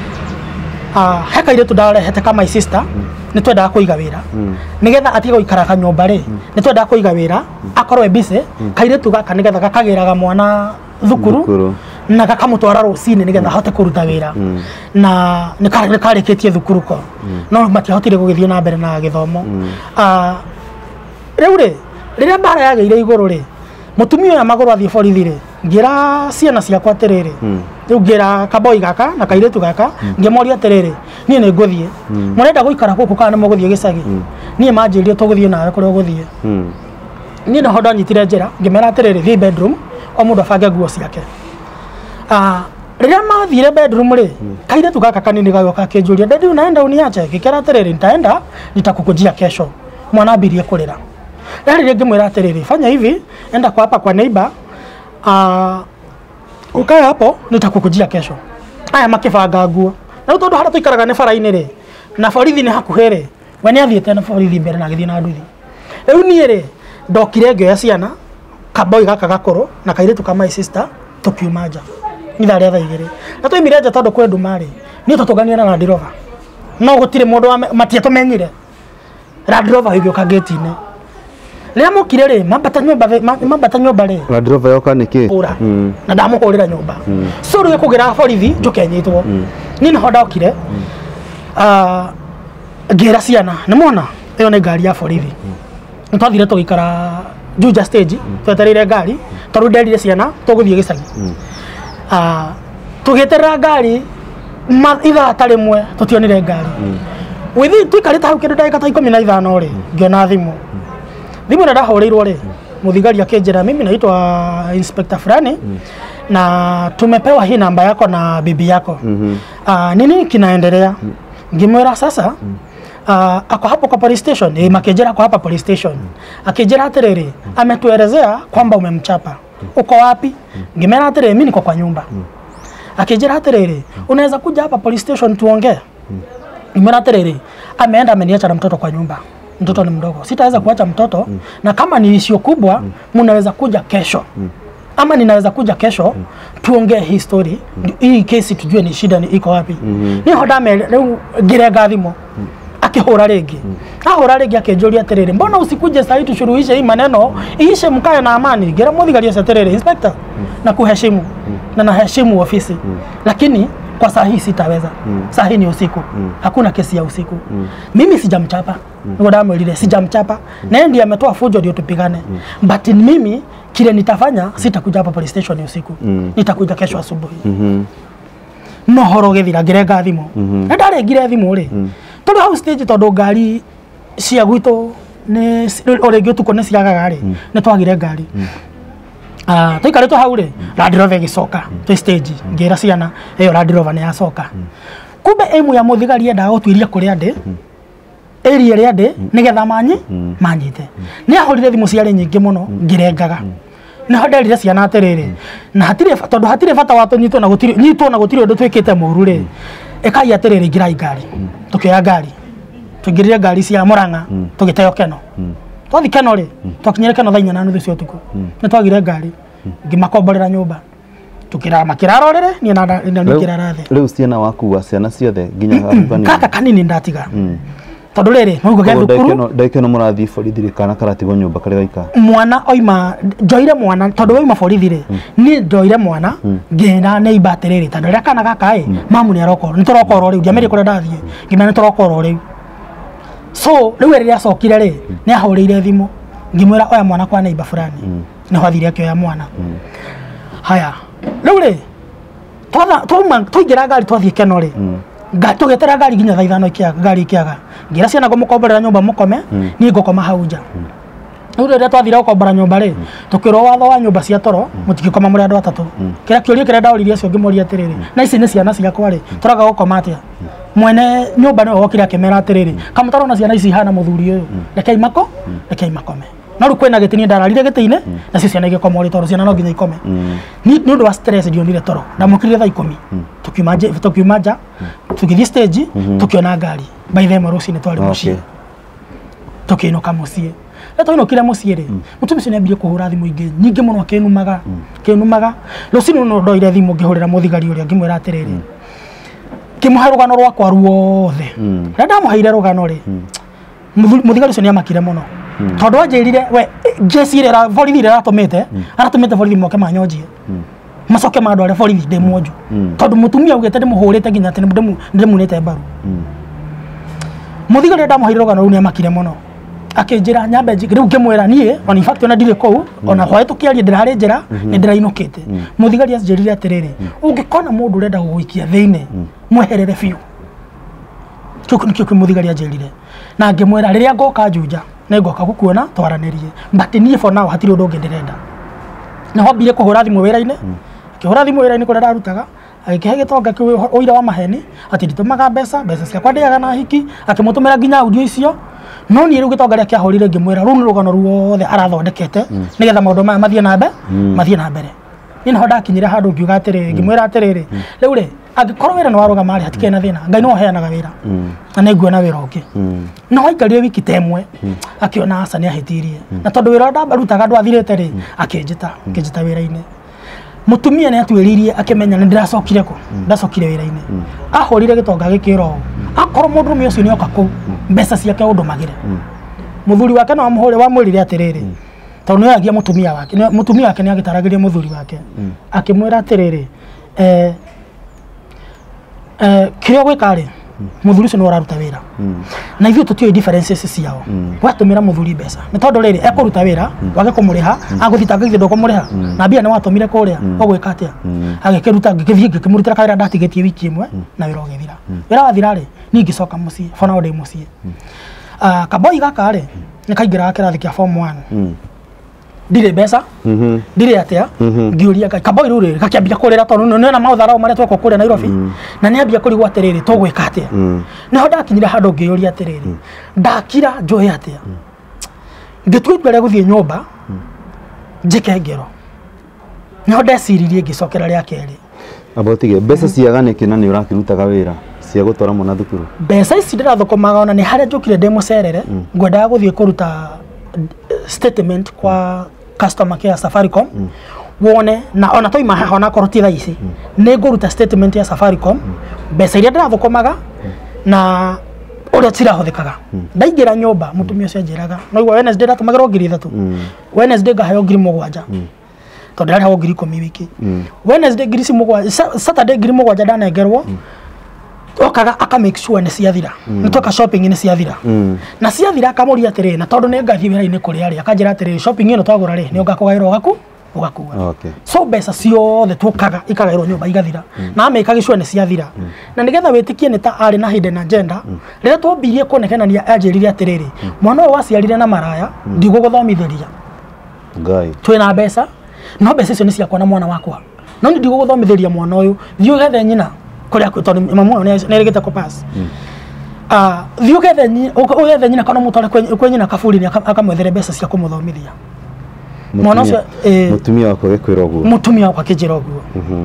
ah hekaire tu ndare hete kama my sister ni twenda kuiga wira nigetha atiga guikara kanyomba ri ni twenda kuiga wira akorwe busy kaire tu gaka nigetha gakagiraga mwana thukuru na gakamutwara rucini nigetha hote kuruta wira na nikarikitie thukuru ko no matiahotire gugithio na mbere na githomo ah riu ri riria mbara yageire iguru ri mutumia ya maguru athie borithi ri ngira ciana ciakwa atiriri riu ngira kaboi gaka na kairetu gaka ngemoria atiriri nie ni nguthie murenda guikara guku kana mo guthie gicagi nie manjirie tuguthie nawe kuria guthie nie no hondo nyitire njira ngimera atiriri thie bedroom o mundu afange nguo ciake ah riria mathire bedroom ri kairetu gaka kanini gayoka kinjuria ndedi unaenda uniache gikera atiriri nitaenda nitakukujia kesho mwana abirie kurira rari ngimwira atiriri fanya hivi enda kwa hapa kwa neighbor ah uh, ukae hapo nitakukujia kesho aya makibanga nguo na tondu hara tuikaraga ne bara-ini ri na borithi ni hakuhere we ni athiete na borithi mbere na githii na nduthi riu nie ri ndokire ngioya ciana kaboi gaka gakoro na kairetu kama my sister tukiuma nja nitha ria thaigire na tuimire nja tondu kwe ndumari ni tutuganire na Land Rover no gutire mundu matie tumenyire Land Rover hivyo kageti-ini ria mukire ri mambata nyumba mambata nyumba ri Land Rover yoka niki mm. na ndamuhurira nyumba mm. so ri kugira borithi njukenyitwo mm. ni no ndokire ah uh, gira ciana ni mona iyo ni ngari ya borithi mm. twathire tugikara Juja stage mm. twetereire ngari tondu nderire ciana tuguthie gicagi mm. ah tugeterera ngari ithaa ta rimwe tutionire ngari mm. withi twikarite hau kindu ndagika ta ikumi na ithano ri ngiona thimu thimu na ndahoreirwo ri muthigari akinjira mimi naitwa inspector fulani mm. na tumepewa hii namba yako na bibi yako mm -hmm. ah nini kinaendelea mm. ngimwera sasa mm. ah ako hapo kwa police station eh makejera kwa hapa police station mm. akijera aterere mm. ametuelezea kwamba umemchapa mm. uko wapi mm. ngimera aterere mimi niko kwa nyumba mm. akijera aterere mm. unaweza kuja hapa police station tuongee mm. ngimera aterere ameenda ameniacha na mtoto kwa nyumba mtoto ni mdogo sitaweza kuacha mtoto mm. na kama ni issue kubwa mnaweza mm. kuja kesho mm. ama ninaweza kuja kesho mm. tuongee history mm. hii kesi tujue ni shida ni iko wapi mm -hmm. ni hodame leo girega thimo mm. akihura rigi mm. ahura rigi akejoria terere mbona usikuje sasa hivi tushuruhishe hii maneno iishe mkae na amani gira muthigaria sa terere inspector mm. na kuheshimu mm. na naheshimu ofisi mm. lakini kwa saa hii sitaweza mm. saa hii ni usiku mm. hakuna kesi ya usiku mm. mimi sijamchapa mm. ngo damu ile sijamchapa mm. na ndiye ametoa fujo ndio tupigane mm. but mimi kile nitafanya sitakuja hapa police station usiku mm. nitakuja kesho asubuhi mm -hmm. no horo gethira girega thimo mm -hmm. ndare gire thimo ri mm. tondu hau stage tondu ngari cia gwito ne orege tukone ciagaga ri mm. ne twagire ngari mm. ah tuikare tu hau ri Land Rover gicoka tu stage ngira ciana iyo Land Rover ne yacoka kumbe emu ya muthigari enda gutwiria kuri ande area ria ande nigetha manyi manyite ni ahorire thimu ciari nyingi muno ngirengaga ni honderire ciana atiriri na hatire tondu hatire bata watu nyitwo na gutiri nyitwo na gutiri undu twikite muru ri ekai atiriri ngira ngari tukioya ngari tugirire ngari cia Murang'a tugiteyo Keno twathi Keno ri twakinyire Keno thaa inya na nuthu cia utuku ni twagire ngari ngimakomborera nyumba tukira makirarorere ni na nikirara the riu ciana waku wa ciana ciothe nginya arubani kaka kanini ndatiga tondu riri no ugo thukuru ndaike no murathi borithi kana karatigo nyumba kare gaika mwana oima njoire mwana tondu oima borithi ri ni njoire mwana ngina ne ibatereri tondu ria kana gaka i mamu ni arokoro ni turokoro ri ngiameri kure ndathie ngina ni turokoro ri so riu riria acokire ri ni ahuriire thimu ngimwira oya mwana kwa neighbor fulani ni hwathire akioya mwana haya riu ri twatha twauma twaingira ngari twathie Keno ri ngatũgetera ngari nginya thaa ithano ikiaga ngari ikiaga ngira ciana ngũmũkomborera nyũmba mũkome niĩ ngũkoma hau nja riu rĩrĩa twathire gũkombora nyũmba rĩ tũkĩrwo watho wa nyũmba cia toro mũtingĩkoma mũrĩ andũ atatũ kĩrĩa kĩũria kĩrĩa ndaũririe acio ngĩmoria atĩrĩrĩ na ici nĩ ciana ciakwa rĩ tũraga gũkoma atĩa mwene nyũmba nĩwe wokire akĩmera atĩrĩrĩ kamũtarona ciana ici ihana mũthuri ũyũ rekei mako rekei makome no rĩu kwĩna gĩtĩ niĩ ndararire gĩtĩ-inĩ nacio ciana igĩkoma ũrĩ toro ciana no nginya ikome nĩ ũndũ wa stress ndionire toro ndamũkĩrire thaa ikũmi tukiuma nja tukiuma nja tũgĩthiĩ stage tũkĩona ngari by the way rũcinĩ twarĩ mũciĩ tũkĩinũka mũciĩ twainũkire mũciĩ rĩ mũtumia ũcio nĩambire kũhũra thimũ ingĩ nyingĩ mũno akĩnumaga akĩnumaga rũcinĩ no ndoire thimũ ngĩhũrĩra mũthigari ũrĩa ngĩmwĩra atĩrĩrĩ ngĩmũhe rũgano rwakwa ruothe rĩrĩa ndamũheire rũgano rĩ mũthigari ũcio nĩamakire mũno tondũ anjĩrire we jeci ĩrĩa borithi ĩrĩa aratũmĩte aratũmĩte borithi moke manyonjie macoke mandware borithi ndĩ mwonju tondũ mũtumia augĩte ndĩmũhũrĩte nginya atĩ ndĩmunĩte mbaru mũthigari ũrĩa ndamũheire rũgano rũu nĩamakire mũno akĩnjĩra nyambe rĩu ngĩmwĩra niĩ on fact ona ndirĩ kũu ona hwaĩ tũkĩaria ndĩrarĩ njĩra nĩ ndĩrainũkĩte mũthigari anjĩrire atĩrĩrĩ ũngĩkona mũndũ ũrenda gũgũikia thĩinĩ mweherere biũ kĩu nĩkĩo kĩ mũthigari anjĩrire na ngĩmwĩra rĩrĩa ngoka Juja nĩ ngoka gũkuona twaranĩrie but niĩ for now hatirĩ ũndũ ũngĩ ndĩrenda na hwambire kũhũra thimũ wĩra-inĩ akĩhũra thimũ wĩra-inĩ kũrĩa ndarutaga agĩkĩhe gĩtonga kĩu ũira wa maheni atĩ nditũmaga mbeca mbeca ciakwa ndĩaga na hiki akĩmũtũmĩra nginya audio icio no niĩ rĩu gĩtonga rĩake ahũrire ngĩmwĩra rũu nĩ rũgano ruothe arathondekete nĩgetha maũndũ maya mathiĩ na mbere mathiĩ na mbere niĩ naho ndakinyire handũ ngiuga atĩrĩrĩ ngĩmwĩra atĩrĩrĩ rĩu rĩ angĩkorwo wĩra nĩ warũgama rĩ hatikĩrĩ na thĩna Ngai no aheanaga wĩra na nĩ nguona wĩra ũngĩ no aikarire wiki ta ĩmwe akĩona aca nĩ ahĩtirie na tondũ wĩra ũrĩa ndarutaga ndwathirĩte rĩ akĩnjĩta akĩnjĩta wĩra-inĩ mũtumia nĩ atuĩririe akĩmenya nĩ ndĩracokire kũ ndacokire wĩra-inĩ ahũrire gĩtonga gĩkĩra ũũ akorwo mũndũrũme ũcio nĩoka kũu mbeca ciake ũndũmagĩre mũthuri wake no amũhũrĩ wamwĩrire atĩrĩrĩ tondũ nĩ agia mũtumia wake mũtumia wake nĩ agĩtaragĩria mũthuri wake akĩmwĩra atĩrĩrĩ eh eh kĩrĩa gwĩka rĩ mũthuri ũcio nĩ ũraruta wĩra na ithuĩ tũtiũĩ differences ciao watũmĩra mũthuri mbeca nĩ tondũ rĩrĩ ekũruta wĩra wage kũmũrĩha agũthitanga githĩ ndũkũmũrĩha na mbia nĩ watũmire kũrĩa ũgwĩka atĩa agĩkĩruta ngĩgĩthiĩ ngĩkĩmũrutĩra kawĩra ndatigĩtie wiki ĩmwe na wĩra ũgĩthira wĩra wathira rĩ niĩ ngĩcoka mũciĩ for now ndĩ mũciĩ kaboi gaka rĩ nĩ kaingĩraga kĩrathi kĩa form one ndirĩ mbeca ndirĩ atĩa ngĩũria kaboi rĩu rĩrĩ gakĩambia kũrĩra tondũ nĩona maũtharau marĩa twekwo kũrĩa Nairobi na nĩambia kũrigwo atĩrĩrĩ tũgwĩka atĩa niho ndakinyire handũ ngĩũria atĩrĩrĩ ndakira njoe atĩa ngĩtua itua rĩa gũthiĩ nyũmba njĩke ngero niho ndeciririe ngĩcokera rĩa kerĩ abotige mbeca ciaga nĩkĩ na nĩ ũrakĩrutaga wĩra cia gũtwara mwana thukuru mbeca ici ndĩrathokomaga ona nĩ harĩa njũkire ndĩ mũcerere ngwendaga gũthiĩ kũruta statement kwa customer care Safaricom wone na ona toima haha ona koroti thaa ici nĩ ngũruta statement ya Safaricom mbeca iria ndĩrathokomaga na ũrĩa cirahũthĩkaga ndaingĩra nyũmba mũtumia ũcio anjĩraga no igua Wednesday ndatũmagĩrwo ngiri ithatũ Wednesday ngaheo ngiri mũgwanja tondũ ndarĩhagwo ngiri ikũmi wiki Wednesday ngiri mũgwanja Saturday ngiri mũgwanja ndanengerwo okaga aka make sure nĩ ciathira nĩ toka shopping nĩ ciathira na ciathira akamũria atĩrĩ na tondũ nĩ ngathi wĩra-inĩ kũrĩa rĩ akanjĩra atĩrĩ shopping ĩno twagũra rĩ nĩ ũgakũgaĩrwo gaku ũgakua so mbeca ciothe tũkaga ikagaĩrwo nyũmba igathira na amekaga sure nĩ ciathira na nĩgetha wĩtĩkie nĩ ta arĩ na hidden agenda rĩrĩa twambirie kuonekanania anjĩrire atĩrĩrĩ mwana ũyũ waciarire na maraya ndigũgũthomithĩria Ngai twĩna mbeca no mbeca icio nĩ ciakwa na mwana wakwa no ndigũgũthomithĩria mwana ũyũ thiĩ ũgethe nyina kũrĩa tondũ mamu nĩ erĩgĩte kũ pass ah thiĩ ũgethe nyina ũgethe nyina kana mũtware kwĩ nyina kaburi-inĩ akamwethere mbeca cia kũmũthomithia mwana ũcio mũtumia wako gĩkwĩra ũguo mũtumia wako akĩnjĩra ũguo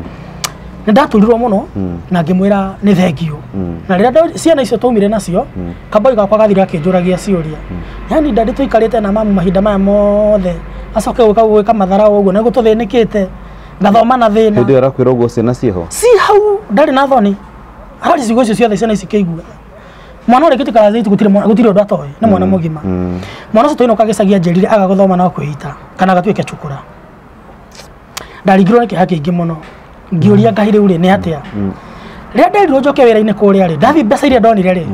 nĩ ndaturirwo mũno na ngĩmwĩra nĩ thengio na rĩrĩa ciana icio twaumire nacio kaboi gakwa gathira akĩnjũragia ciũria yani ndandĩ tũikarĩte na mamu mahinda maya mothe acoke gũka gwĩka matharau ũguo nĩ gũtũthĩnĩkĩte ngathoma na thĩna hĩndĩ ĩyo arakwĩra ũguo ciana ciho si hau ndarĩ na thoni ararĩ ciugo icio ciothe ciana ici kĩigua mwana ũrĩa gĩtĩkara thĩiti gũtirĩ gũtirĩ ũndũ atoĩ nĩ mwana mũgima mwana ũcio tũinũka gĩcagia njĩrire agagũthoma na kwĩita kana gatuĩke cukura ndaringirwo nĩ kĩeha kĩingĩ mũno ngĩũria Ngai rĩu rĩ nĩ atĩa rĩrĩa nderirwo njoke wĩra-inĩ kũrĩa rĩ ndathi mbeca iria ndonire rĩ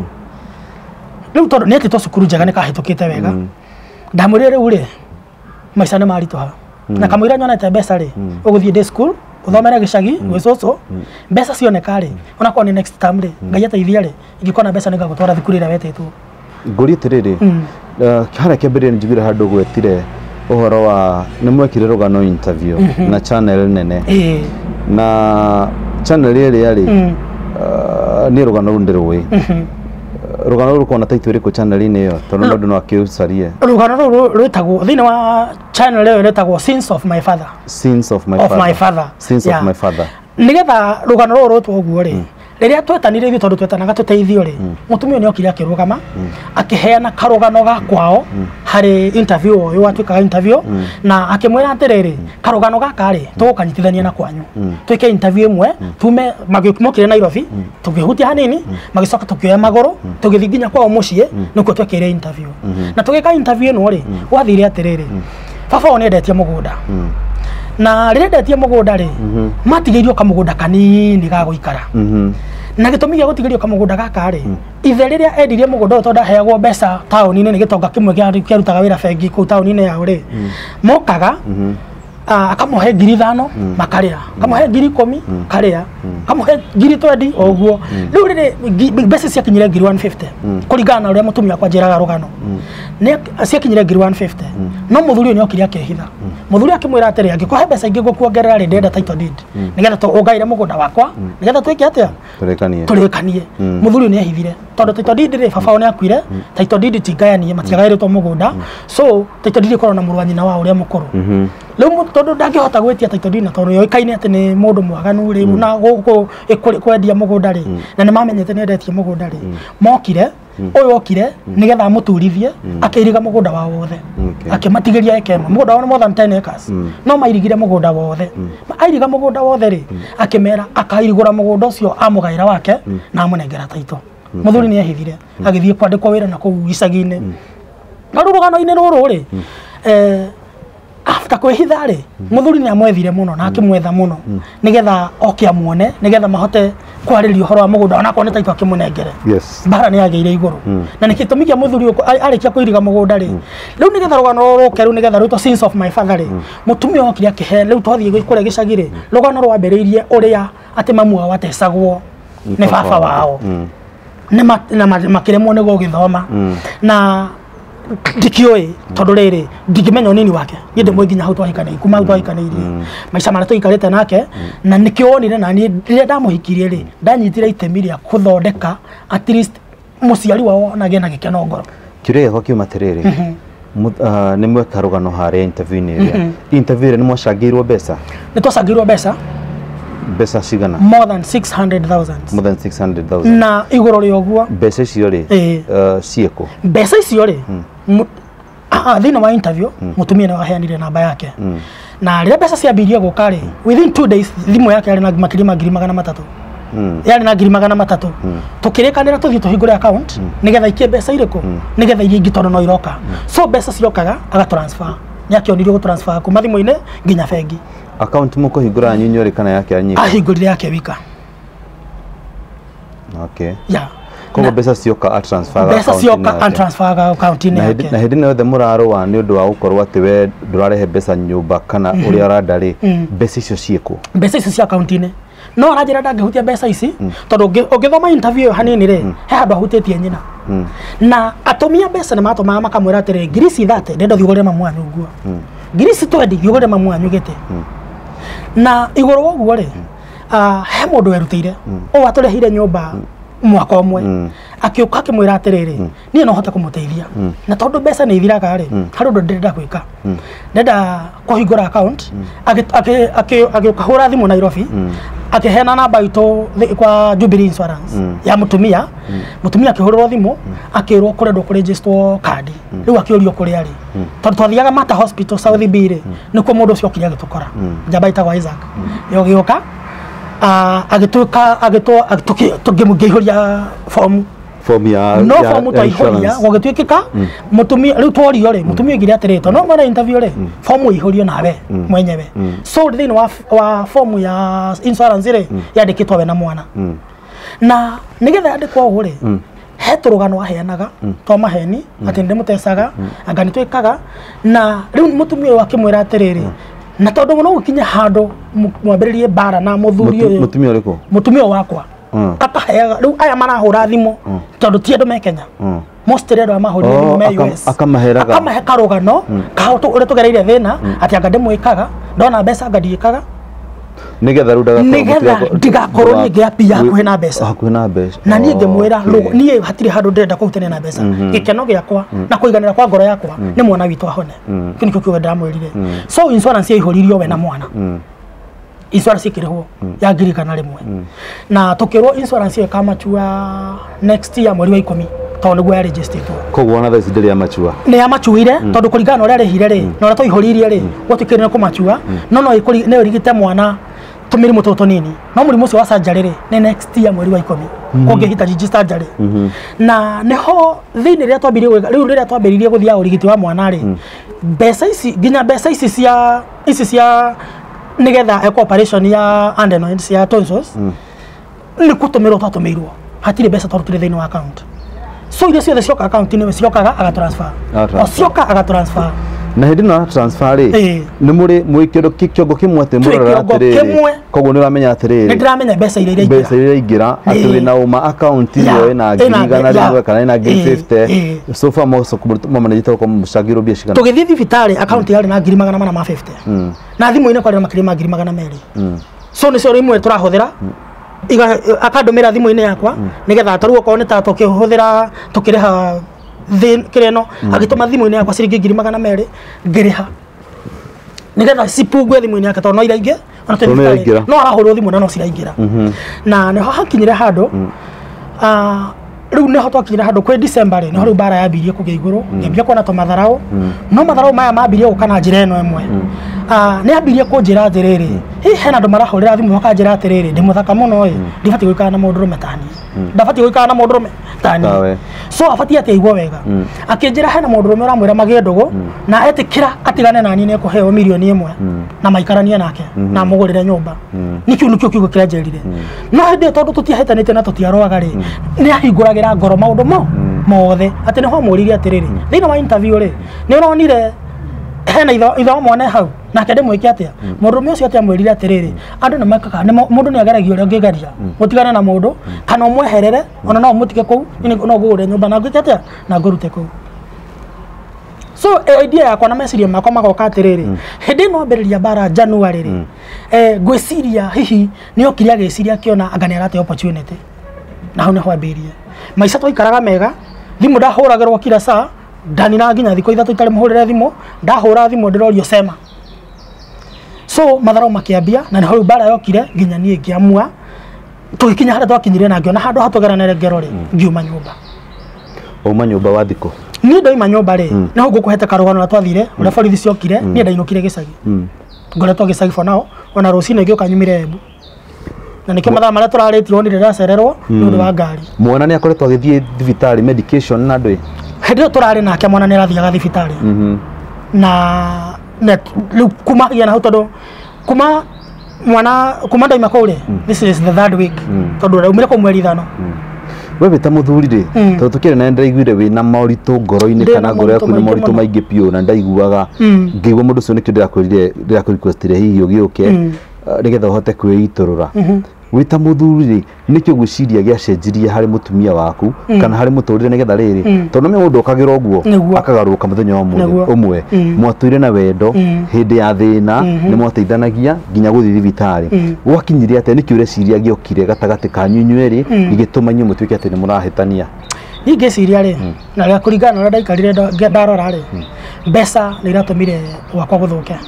rĩu tondũ nĩ atĩtwo cukuru njega nĩ kahĩtũkĩte wega ndamwĩrire rĩu rĩ maica nĩ maritũha na kamwira nyonete mbeca ri uguthie day school uthomere gicagi gwe coco mbeca cioneka ri ona kwa ni next term ri ngai ateithia ri ingikona mbeca ninga gutwara thukuru ira wetetwo nguri tiriri kihara kembere njigire handu gwetire uhoro wa nimwekire rugano interview na channel nene na channel iri yari ni rugano rundirwe rugano rukona taito iri ku channel ine yo tono ndu no akiusarie rugano ruru rwetagwo thina wa channel ĩyo rwetagwo Sins of My Father Sins of My of Father my father Sins of My Father nigetha rugano ruru rutwo guo ri riria twetanire ithu tondu twetanaga tuteithio ri mutumia ni okire akirugama akiheana karugano ga kwao hari interview uyu atwikaga interview na akimwira atiriri karugano gaka ri tugukanyitithania na kwanyu twike interview imwe tume magikimokire Nairobi tugihutia hanini magicoka tukioya magoro tugithi nginya kwao mucie nikuo twekire interview na tugika interview no ri wathire atiriri baba one ndetie mugunda na rire ndetie mugunda ri matigirio kamugunda kanini ga guikara na gitumi gya gutigirio kamugunda gaka ri ithe riria endirie mugunda utonda heagwo mbeca tauni-ini ni gitonga kimwe gya rutaga wira bengi ku tauni-ini yao ri mokaga akamuhe ngiri ithano makaria akamuhe ngiri ikumi karia akamuhe ngiri twendi oguo riu riri mbeca ciakinyire ngiri one fifty kuringana na uria mutumia kwa njiraga rugano ni ciakinyire ngiri one fifty no muthuri ni okire akehitha muthuri akimwira atiri angikohe mbeca ingi gukuongerera ri ndenda title deed nigetha tuungaire mugunda wakwa nigetha twike atia turekanie turekanie muthuri ni ehithire tondu title deed ri baba ni akuire title deed tingayanie matiagairitwo mugunda so title deed ikorwo na muru wa nyina wa uria mukuru riu tondu ndangihota gwetia title deed na tondu yoikaine ati ni mundu mwaganu ri na guku ikwendia mugunda ri na ni mamenyete ni endetie mugunda ri mokire uyu okire nigetha muturithie akiriga mugunda wa wothe akimatigiria ekemwe mugunda wa more than ten acres no mairigire mugunda wothe airiga mugunda wothe ri akimera akairigura mugunda ucio amugaira wake na amunengera title muthuri ni ehithire agithie kwandikwo wira na kuu icagi-ini na rugano-ini ruru ri eh after kwehitha ri muthuri ni amwethire muno na akimwetha muno nigetha oke amuone nigetha mahote kwariria uhoro wa mugunda ona kwone title akimunengere yes bara ni ageire iguru na nikitumi kia muthuri arikia kuiriga mugunda ri riu nigetha rugano ruru keru nigetha rwito Sins of My Father ri mutumia okire akihe riu twathie kure gicagi ri rugano rwambiriirie uria ati mamu wao atecagwo ni baba wao na makiremwo ni gugithoma na ndikioi tondu riri ndingimenya nini wake yende mwenginya hau twahikana kuma twahikanairie maisha mara tuikarite nake na nikionire na ni riria ndamuhikirie ri ndanyitire itemi ria kuthondeka at least muciari wao nage na gikeno ngoro kiria gwa kiuma tiriri ni mweka rugano haria interview ni ria interview ni mwacangirwo mbeca ni twacangirwo mbeca mbeca cigana more than six hundred thousand more than six hundred thousand na igoro ri oguo mbeca icio ri cieko mbeca icio ri ah thina wa interview mutumia na aheanire namba yake na rire mbeca ciambirie guka ri within two days thimu yake yari na makiri magiri magana matatu yari na ngiri magana matatu tukirikanira tuthie tuhingure account nigetha ikie mbeca iriko nigetha irie ingi tondu no iroka so mbeca ciokaga aga transfer nyakionirio go transfer kuma thimu-ini nginya bengi account muko hingura nyinyo ri kana yake anyika ahingurire yake wika okay yeah kogo mbeca cioka a transfer account mbeca cioka a transfer account ni yake na hindi yothe murarwa ni undu wa gukorwo ati we ndurarehe mbeca nyumba kana uri arandari mbeca icio cieko mbeca icio cia account ni no arajira ndangihutia mbeca ici tondu ungithoma interview hanini ri he handu ahutitie nyina na atumia mbeca ni matuma makamwira atiri ngiri ici thate ndenda thiugure mamu anyu guo ngiri ici twendi thiugure mamu anyu gite na iguru woguo ri he mundu werutire o aturehire nyumba mwaka omwe akiuka akimwira atiriri nie no hota kumuteithia na tondu mbeca ni ithiraga ri hari undu ndenda gwika ndenda kuhingura account akiuka hura thimu Nairobi akihena namba itu kwa Jubilee Insurance ya mutumia mutumia akihurwo thimu akirwo kurendwo ku register card riu akiorio kuri ari tondu twathiaga Mata Hospital South B ri nikuo mundu ucio kiria gitukora njamba itagwa Isaac yo gioka agituka agitwa tukimugihuria form form ya no form twaihũria gũgĩtuĩkĩka mutumia rĩu tworio rĩ mutumia ngire atĩrĩtwo no mwana interview rĩ form ihũrio nawe mwenyewe so thĩinĩ wa wa form ya insurance rĩ yandĩkĩtwo we na mwana na nĩgetha yandĩkwo ũguo rĩ he tũrũgano aheanaga twa maheni atĩ ndĩmũtecaga anga nĩtwĩkaga na rĩu mutumia ũyũ akĩmwĩra atĩrĩrĩ na tondu muno gukinya hando mwambiririe bara na muthuri uyu mutumia uriko mutumia wakwa akaheaga riu aya marahura thimu tondu ti andu me Kenya most rero amahuri thimu me U S akamaheraga akamahe karugano kahoto ure tugereire thina ati anga ndimwikaga ndona mbeca ngathiikaga nigetha rudaga nigetha ndigakorwo ni ngiapia hakuhe na mbeca hakuhe na mbeca na niĩ ngĩmwĩra niĩ hatirĩ handũ ndĩrenda kũhutania na mbeca gĩkeno gĩakwa na kũiganĩra kwa ngoro yakwa nĩ mwana witũ ahone kĩu nĩkĩo kĩuga ndĩramwĩrire so insurance yaihũririo we na mwana insurance ĩkĩrĩhwo ya ngiri igana rĩmwe na tũkĩrwo insurance ĩyo ĩkamachua next year mweri wa ikũmi tondũ nĩguo yarĩnjĩstĩtwo koguo ona thaa ici ndĩrĩ yamachua nĩ yamachuire tondũ kũringana na ũrĩa arĩhire rĩ na ũrĩa twaihũririe rĩ gwatuĩkĩrire nĩ kũmachua no no ĩrigite mwana tumirimu toto nini no mũrimũ ũcio wa surgery rĩ nĩ next year mweri wa ikũmi kũngĩhita register surgery na neho thĩinĩ rĩrĩa twambĩrĩirie rĩu rĩrĩa twambĩrĩirie gũthiaga ũrigiti wa mwana rĩ mbeca ici nginya mbeca ici cia ici cia nigetha eko operation ya adenoids ya tonsils nĩ kũtũmĩrwo twatũmĩirwo hatirĩ mbeca twarutire thĩinĩ wa account so iria ciothe cioka account inĩ ciokaga agatransfer o cioka agatransfer na hindi na transfer ri ni muri mwikiro kiongo kimwe ate murara atiriri koguo ni uramenya atiriri ni ndiramenya mbeca iria iria mbeca iria ingira ati wina uma account iyo ina ngirigana rimwe kana ina ngiri fifty so far mo so mama nijita ko mushagiro bia shigana tugithi thibitari account yari na ngiri magana mana ma fifty na thimu ine kwari na makiri ma ngiri magana meri so ni cio rimwe turahuthira iga akandumira thimu ine yakwa nigetha taruo ko ni ta tukihuthira tukiriha then kireno agituma thimu ine yakwa ciringi ngiri magana meri ngiriha nigetha cipungwe thimu ine yakwa tondu no irainge ona tene no arahurwo thimu na no ciraingira na neho hakinyire handu ah riu neho twakinyire handu kwi December ri neho riu bara yambirie kugia iguru ngĩambia kuona to matharau no matharau maya mambirie gukana njira eno imwe ah ni ambirie kunjira atiriri hi hena andu marahurira thimu makanjira atiriri ndi muthaka muno ri ndibati guikana na mundu rume tani ndabati guikana na mundu rume tani so abati ati aigwo wega akinjira hena mundu rume uramwira magie ndugu na etikira atigane nani ne kuheo milioni imwe na maikarania nake na mugurire nyumba nikio nikio kiugo kiranjerire no hindi tondu tutiahetanite na tutiaroaga ri ni ahinguragira ngoro maundu mo mothe ati ni ho muririe atiriri thina wa interview ri ni uronire hena itho itho mwane hau nake ndimwike atia mundu rume ucio atia mwirire atiriri andu ni makaga ni mundu ni ageragio uria ngigeria mutigane na mundu kana umweherere ona no mutige kuu no gugure nyumba na ngike atia na ngurute kuu so idea yakwa na meciria makwa magoka atiriri hindi no mbiriria bara January ri eh gwiciria hihi ni okiri agiciria kiona anga ni arate opportunity na hau ni hwambirie maica twaikaraga mega thimu ndahuragirwo kila saa ndani na nginya thiko ithatu itari muhurire thimu ndahura thimu ndirorio sema so matharau makiambia na ni hau bara yokire nginya nie ngiamua tugikinya haria twakinyire na ngiona handu hatugeranire ngero ri ngiuma nyumba uma nyumba wa thiko ni ndoima nyumba ri na huko kuhete karugano na twathire uria borithi ciokire ni ndainukire gicagi ngoretwo gicagi for now ona rucine ngioka nyumire Embu na nikio mathaa maria turaritirwo ni ndiracererwo ni undu wa ngari mwana ni akoretwo agithie thibitari medication na ndui hindi turari nake mwana ni arathiaga thibitari na na kuma ya na tondu kuma mwana kuma ndaima kule this is the third week tondu umire ko mweri thano we bita muthuri ri tondu tukire na ndaiguire we na mauritu ngoro-ini kana ngoro yaku na mauritu maingi pio na ndaiguaga ngigwa mundu ucio nikio ndirakwirire ndirakwirire hihi ugiuke nigetha uhote kwiiturura wita muthuri ri nikio gwiciria giacenjirie hari mutumia waku kana hari muturire nigetha riri tondu me mundu okagira uguo akagaruka muthenya umwe umwe mwatuire na wendo hindi ya thina ni mwateithanagia nginya guthi thibitari gwakinyire ate nikio ureciria giokire gatagati ka nyunyweri igituma nyu mutuike ati ni murahitania ingeciria ri na ria kuringana na ndaikarire ndarora ri mbeca ni iratumire wakwa guthukia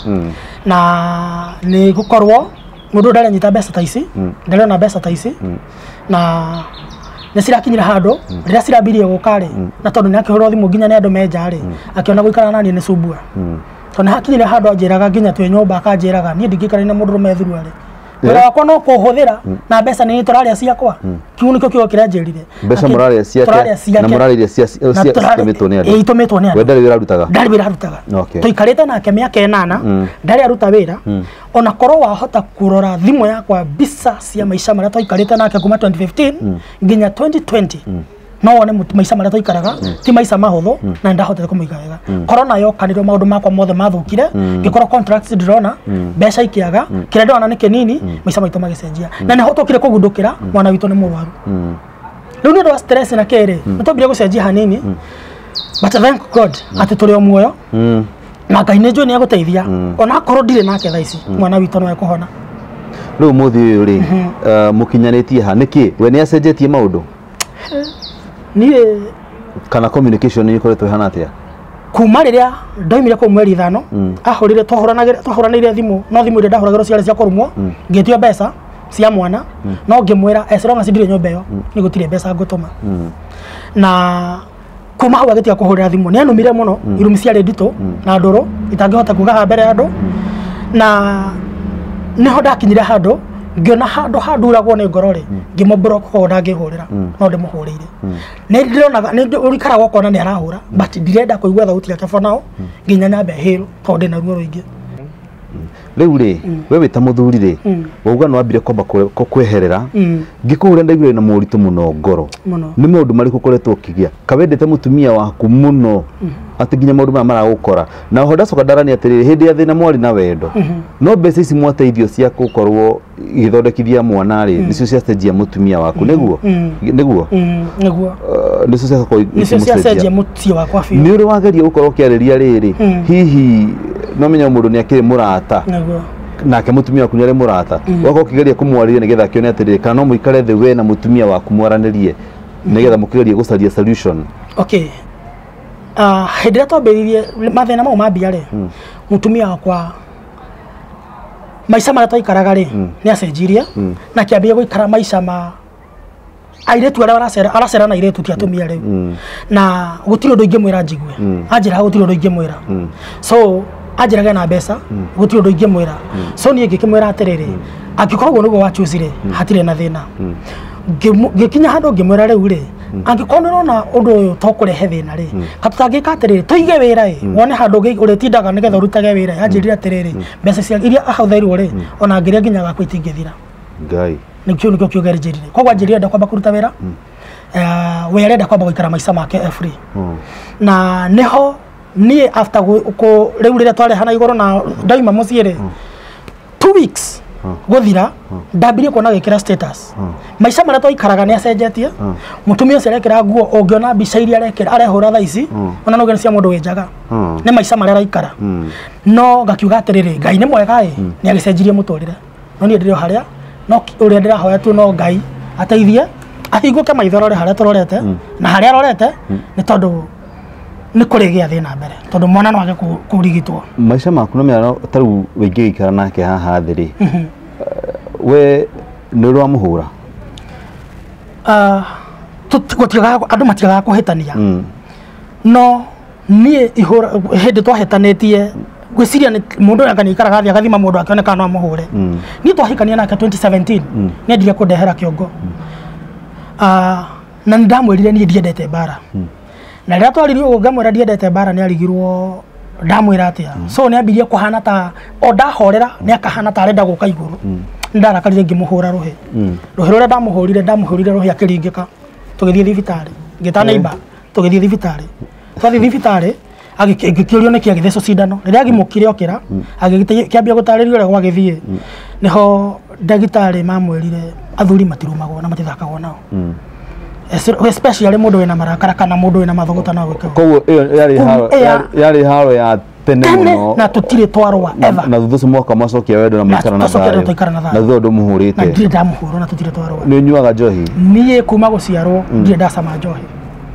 na ni gukorwo mundu ndare nyita mbeca ta ici ndare na mbeca ta ici na ni cirakinyira handu riria cirambirie guka ri na tondu ni akihurwo thimu nginya ni andu menja ri akiona guikara nani ni sumbua tondu hakinyire handu anjiraga nginya twe nyumba akanjiraga ni ndingikara na mundu rume thurwa ri wira wakwa no kuhuthira na mbeca ni turaria ciakwa kiu nikio kio kiranjerire mbeca muraria ciake na muraria cia itumitwo ni andu itumitwo ni andu we ndari wira rutaga ndari wira rutaga tuikarite nake miaka enana ndari aruta wira ona korwo wahota kurora thimu yakwa bisa cia maisha maria twaikarite nake kuma twenty fifteen nginya twenty twenty no wone maica maria twaikaraga ti maica mahuthu na ndahotete kumuiga wega corona yokanire maundu makwa mothe mathukire ngikora contracts ndirona mbeca ikiaga kire ndona ni kinini maica maitu magicenjia na ni hotokire kugundukira mwana witu ni murwaru riu ni ndo stress na kere nitobire gucenjia hanini but thank God ati turi o muoyo na Ngai ni njui ni aguteithia ona korwo ndire nake thaa ici mwana witu no ekuhona riu muthi uyu ri mukinyanitie ha niki we ni acenjetie maundu ni kana communication ni ikoretwo hana atia kuma riria ndoimire kwa mweri ithano ahorire twahuranagira twahuranaire thimu no thimu ire ndahuragirwo ciarä cia kurumwo ngitio mbeca cia mwana no ngimwira esronga cindire nyomba iyo ni gutire mbeca ngutuma na kuma hau agitia kuhurira thimu ni anumire muno irumi cia ndito na ndoro itangihota kugaha mbere andu na niho ndakinyire handu ngiona handu handuragwo ni ngorore ngimo block ko ndangihurira no ndimuhurire ni ndirona ni urikaragwo kona ni arahura but ndirenda kuigwa thauti yake for now nginya nyambe hero tondu na ruo ruingi riu ri we wita muthuri ri wauga no ambire komba kweherera ngikuhure ndaigire na muritu muno ngoro ni maundu mariku koretwo kigia kawendete mutumia waku muno ati nginya maundu mara maragukora na hoda coka ndarani atiriri hindi ya thina mwari na wendo no mbeca ici mwateithio cia gukorwo igithondekithia mwana ri nicio cia cenjia mutumia waku niguo niguo niguo nicio cia ko nicio cia cenjia mutumia wakwa biu ni uri wageria gukorwo kiariria riri hihi no menya mundu ni akiri murata nake mutumia waku ni ari murata wako kigeria kumwariria nigetha kione atiriri kana no muikare the we na mutumia waku mwaranirie nigetha mukigeria gucaria solution okay ah hidira twambiririe mathina mau mambia ri mutumia wakwa maica maria twaikaraga ri ni acenjirie na kiambia guikara maica ma airetu aria aracera aracera na airetu ti atumia riu na gutire undu ingimwira njigwe anjira gutire undu ingimwira so anjiraga na mbeca gutire undu ingimwira so nie ngikimwira atiriri angikorwo nugo wachuzire hatire na thina ngikinya handu ngimwira riu ri angikorwo nirona undu uyu tokurehe thina ri katutangika atiriri tuige wira ri wone handu uritindaga nigetha urutage wira anjirire atiriri mbeca cia iria ahuthairwo ri ona ngiria nginya gakwa itingithira ngai nikio nikio kiogere jirire kwa njirire nda kwamba kuruta wira eh we arenda kwamba guikara maica make free na neho nie after ko riu rire tware hana igoro na ndaima muciire two weeks guthira ndambirie kuona gikira status maica maria twaikaraga ni acenjetie mutumia ucio arekira nguo ungiona mbica iria arekira arehura thaa ici ona no gene cia mundu wenjaga ni maica maria araikara no gakiuga atiriri Ngai ni mwega ni agicenjirie muturire no ni ndirio haria no uria ndirahoya tu no Ngai ateithie ahinguke maithorore haria turorete na haria arorete ni tondu ni kurigia thina mbere tondu mwana no age kurigitwo maica maku no mera taru wingi ikara nake haha thiri we ni ro amuhura ah tutikotiga andu matiga kuhitania no nie ihura hindi twahetanetie gwiciria ni mundu anga ni ikaraga thia agathima mundu akioneka no amuhure ni twahikania nake twenty seventeen ni ndiye kundehera kiongo ah na ndamwirire ni ndiendete bara na rĩa twaririo ngamwira ndiendete bara ni arigirwo ndamwira atia so ni ambirie kuhana ta o ndahorera ni akahana ta arenda guka iguru ndarakarire ngimuhura ruhi ruhi ruria ndamuhurire ndamuhurire ruhi akiringika tugithie thibitari ngitana imba tugithie thibitari twathi thibitari agikirio ni kiagitheco cindano riria agimukire okira agikiambia gutaririo uria gwagithie niho ndagitari mamwirire athuri matirumagwo na matithakagwo nao especially mundu wina marakara kana mundu wina mathogota na gwika koguo yari haro yari haro ya tene muno na tutire twarwa ever na thuthu moka macokia wendo na mwikara na thayũ na thuthu ndu muhurite na ndire ndamuhuro na tutire twarwa ni nyuaga njohi niĩ kuma guciarwo ndire ndacama njohi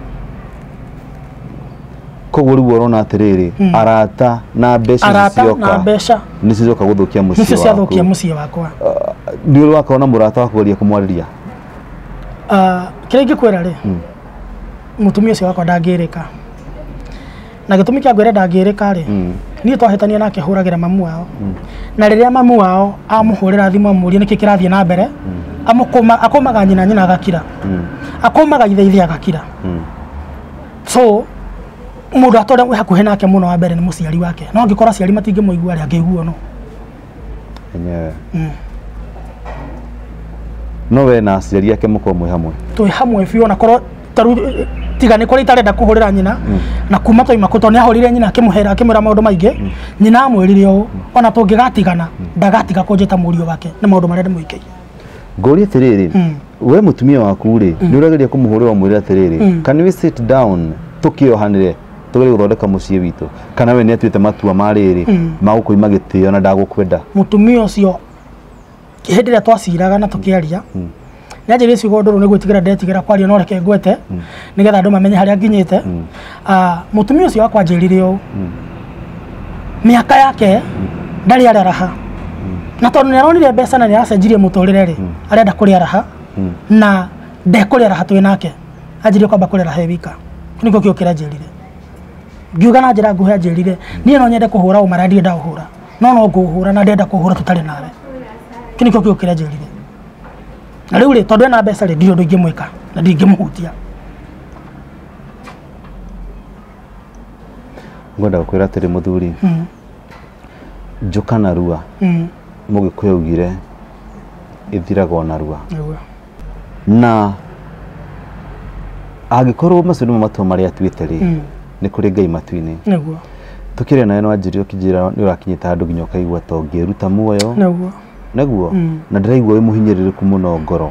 koguo riu urona atiriri arata na mbeca arata cioka na mbeca nicio cioka guthukia muciĩ nicio ciathukia muciĩ wakwa ni uri wakona murata waku geria kumwariria ah kile ngikwira ri mutumia ucio wakwa ndangirika na gitumi kia ngwira ndangirika ri ni twahitania nake huragira mamu wao na riria mamu wao amuhurira thimu amuria niki kirathie na mbere amukoma akomaga nyina nyina agakira akomaga ithe ithe agakira so mundu atore we hakuhe nake muno wa mbere ni muciari wake no ngikora ciari matinge muigua ri angiguo no enyewe no we na aciari ake muko mwe hamwe twi hamwe biu na korwo taru tiga nä kå rä itarenda kå hå rä ra nyina na kuma toima kå to nä ahå rire nyina akä må hera akä mwä ra maå ndå maingä nyina amwä rire å ona tå ngä gatigana ndagatiga kå njä ta må riå wake nä maå ndå marä a ndä må ikä ngå atä rä rä we må tumia waku rä nä å rageria kå må hå rä wa mwä rä atä rä rä can we sit down tå kä ohanä re tå gerie gå thondeka må ciä witå kana we nä atuä te matua marä rä magå kå ima gä tä o na ndagå kwenda må tumia å cio hä ndä ä rä a twaciraga na tå kä aria nä anjä rä ciugo ndå rå nä gwä tigä ra ndetigä ra kwaria no reke ngwete nä getha andå mamenye harä a nginyä te må tumia å cio wakwa njä rire å mä aka yake ndarä arä araha na tondå nä aronire mbeca na nä aracenjirie må tå rä re rä arenda kå rä araha na ndekå rä araha twä nake anjä rie kwamba kå rä araha e wika nä kä o kä o kä rä a njä rire ngiuga na njä ra nguhä njä rire niä no nyende kå hå ra å mara ndirä ndaå hå ra no no ngå hå ra na ndenda kå hå ra tå tarä nawe kä nä kä o kä o kä rä a njä rire na rä u rä tondå ena mbeca rä ndirä å ndå ingä mwä ka na ndingä må hutia ngwenda gå kwä ra atä rä må thuri njå ka narua må gä kå augire ä thiraga narua na angä korwo macio nä matua marä a atuä te rä nä kå rä ngai matu-inä tå kä rä nawe no anjä rie å kä njä ra nä å rakinyä ta handå nginya å kaigua to ngä ruta muoyo naguo na ndä raigua wä må hinyä rä rä ku må no ngoro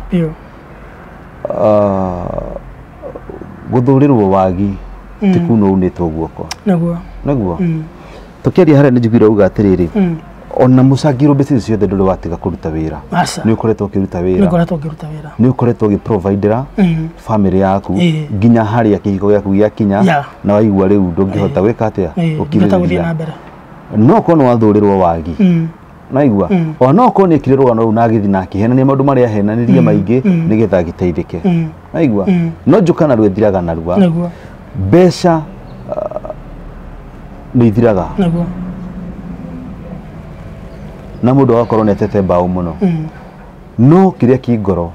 gå thå rä rwo wagi tä kuu no unä two guoko naguo tå kä aria harä a nä njiguire uga atä rä rä ona må cangirwo mbeca icio ciothe ndå rä watiga kå ruta wä ra nä å koretwo å kä ruta wä ra nä å koretwo å gä providera bamĩrĩ yaku nginya harä a kä hiko gä aku gä akinya na waigua rä u ndå ngä hota gwä ka atä a å kirä no korwo nä wathå rä rwo wagi naigua ona no korwo nä ekire rågano rå u na agä thiä na akä henania maå ndå marä a henanä rie maingä nä getha agä teithä ke naigua no njå kana rwe thiraga narua mbeca nä ithiraga na må ndå agakorwo nä atete mbaå må no no kä rä a kä ngoro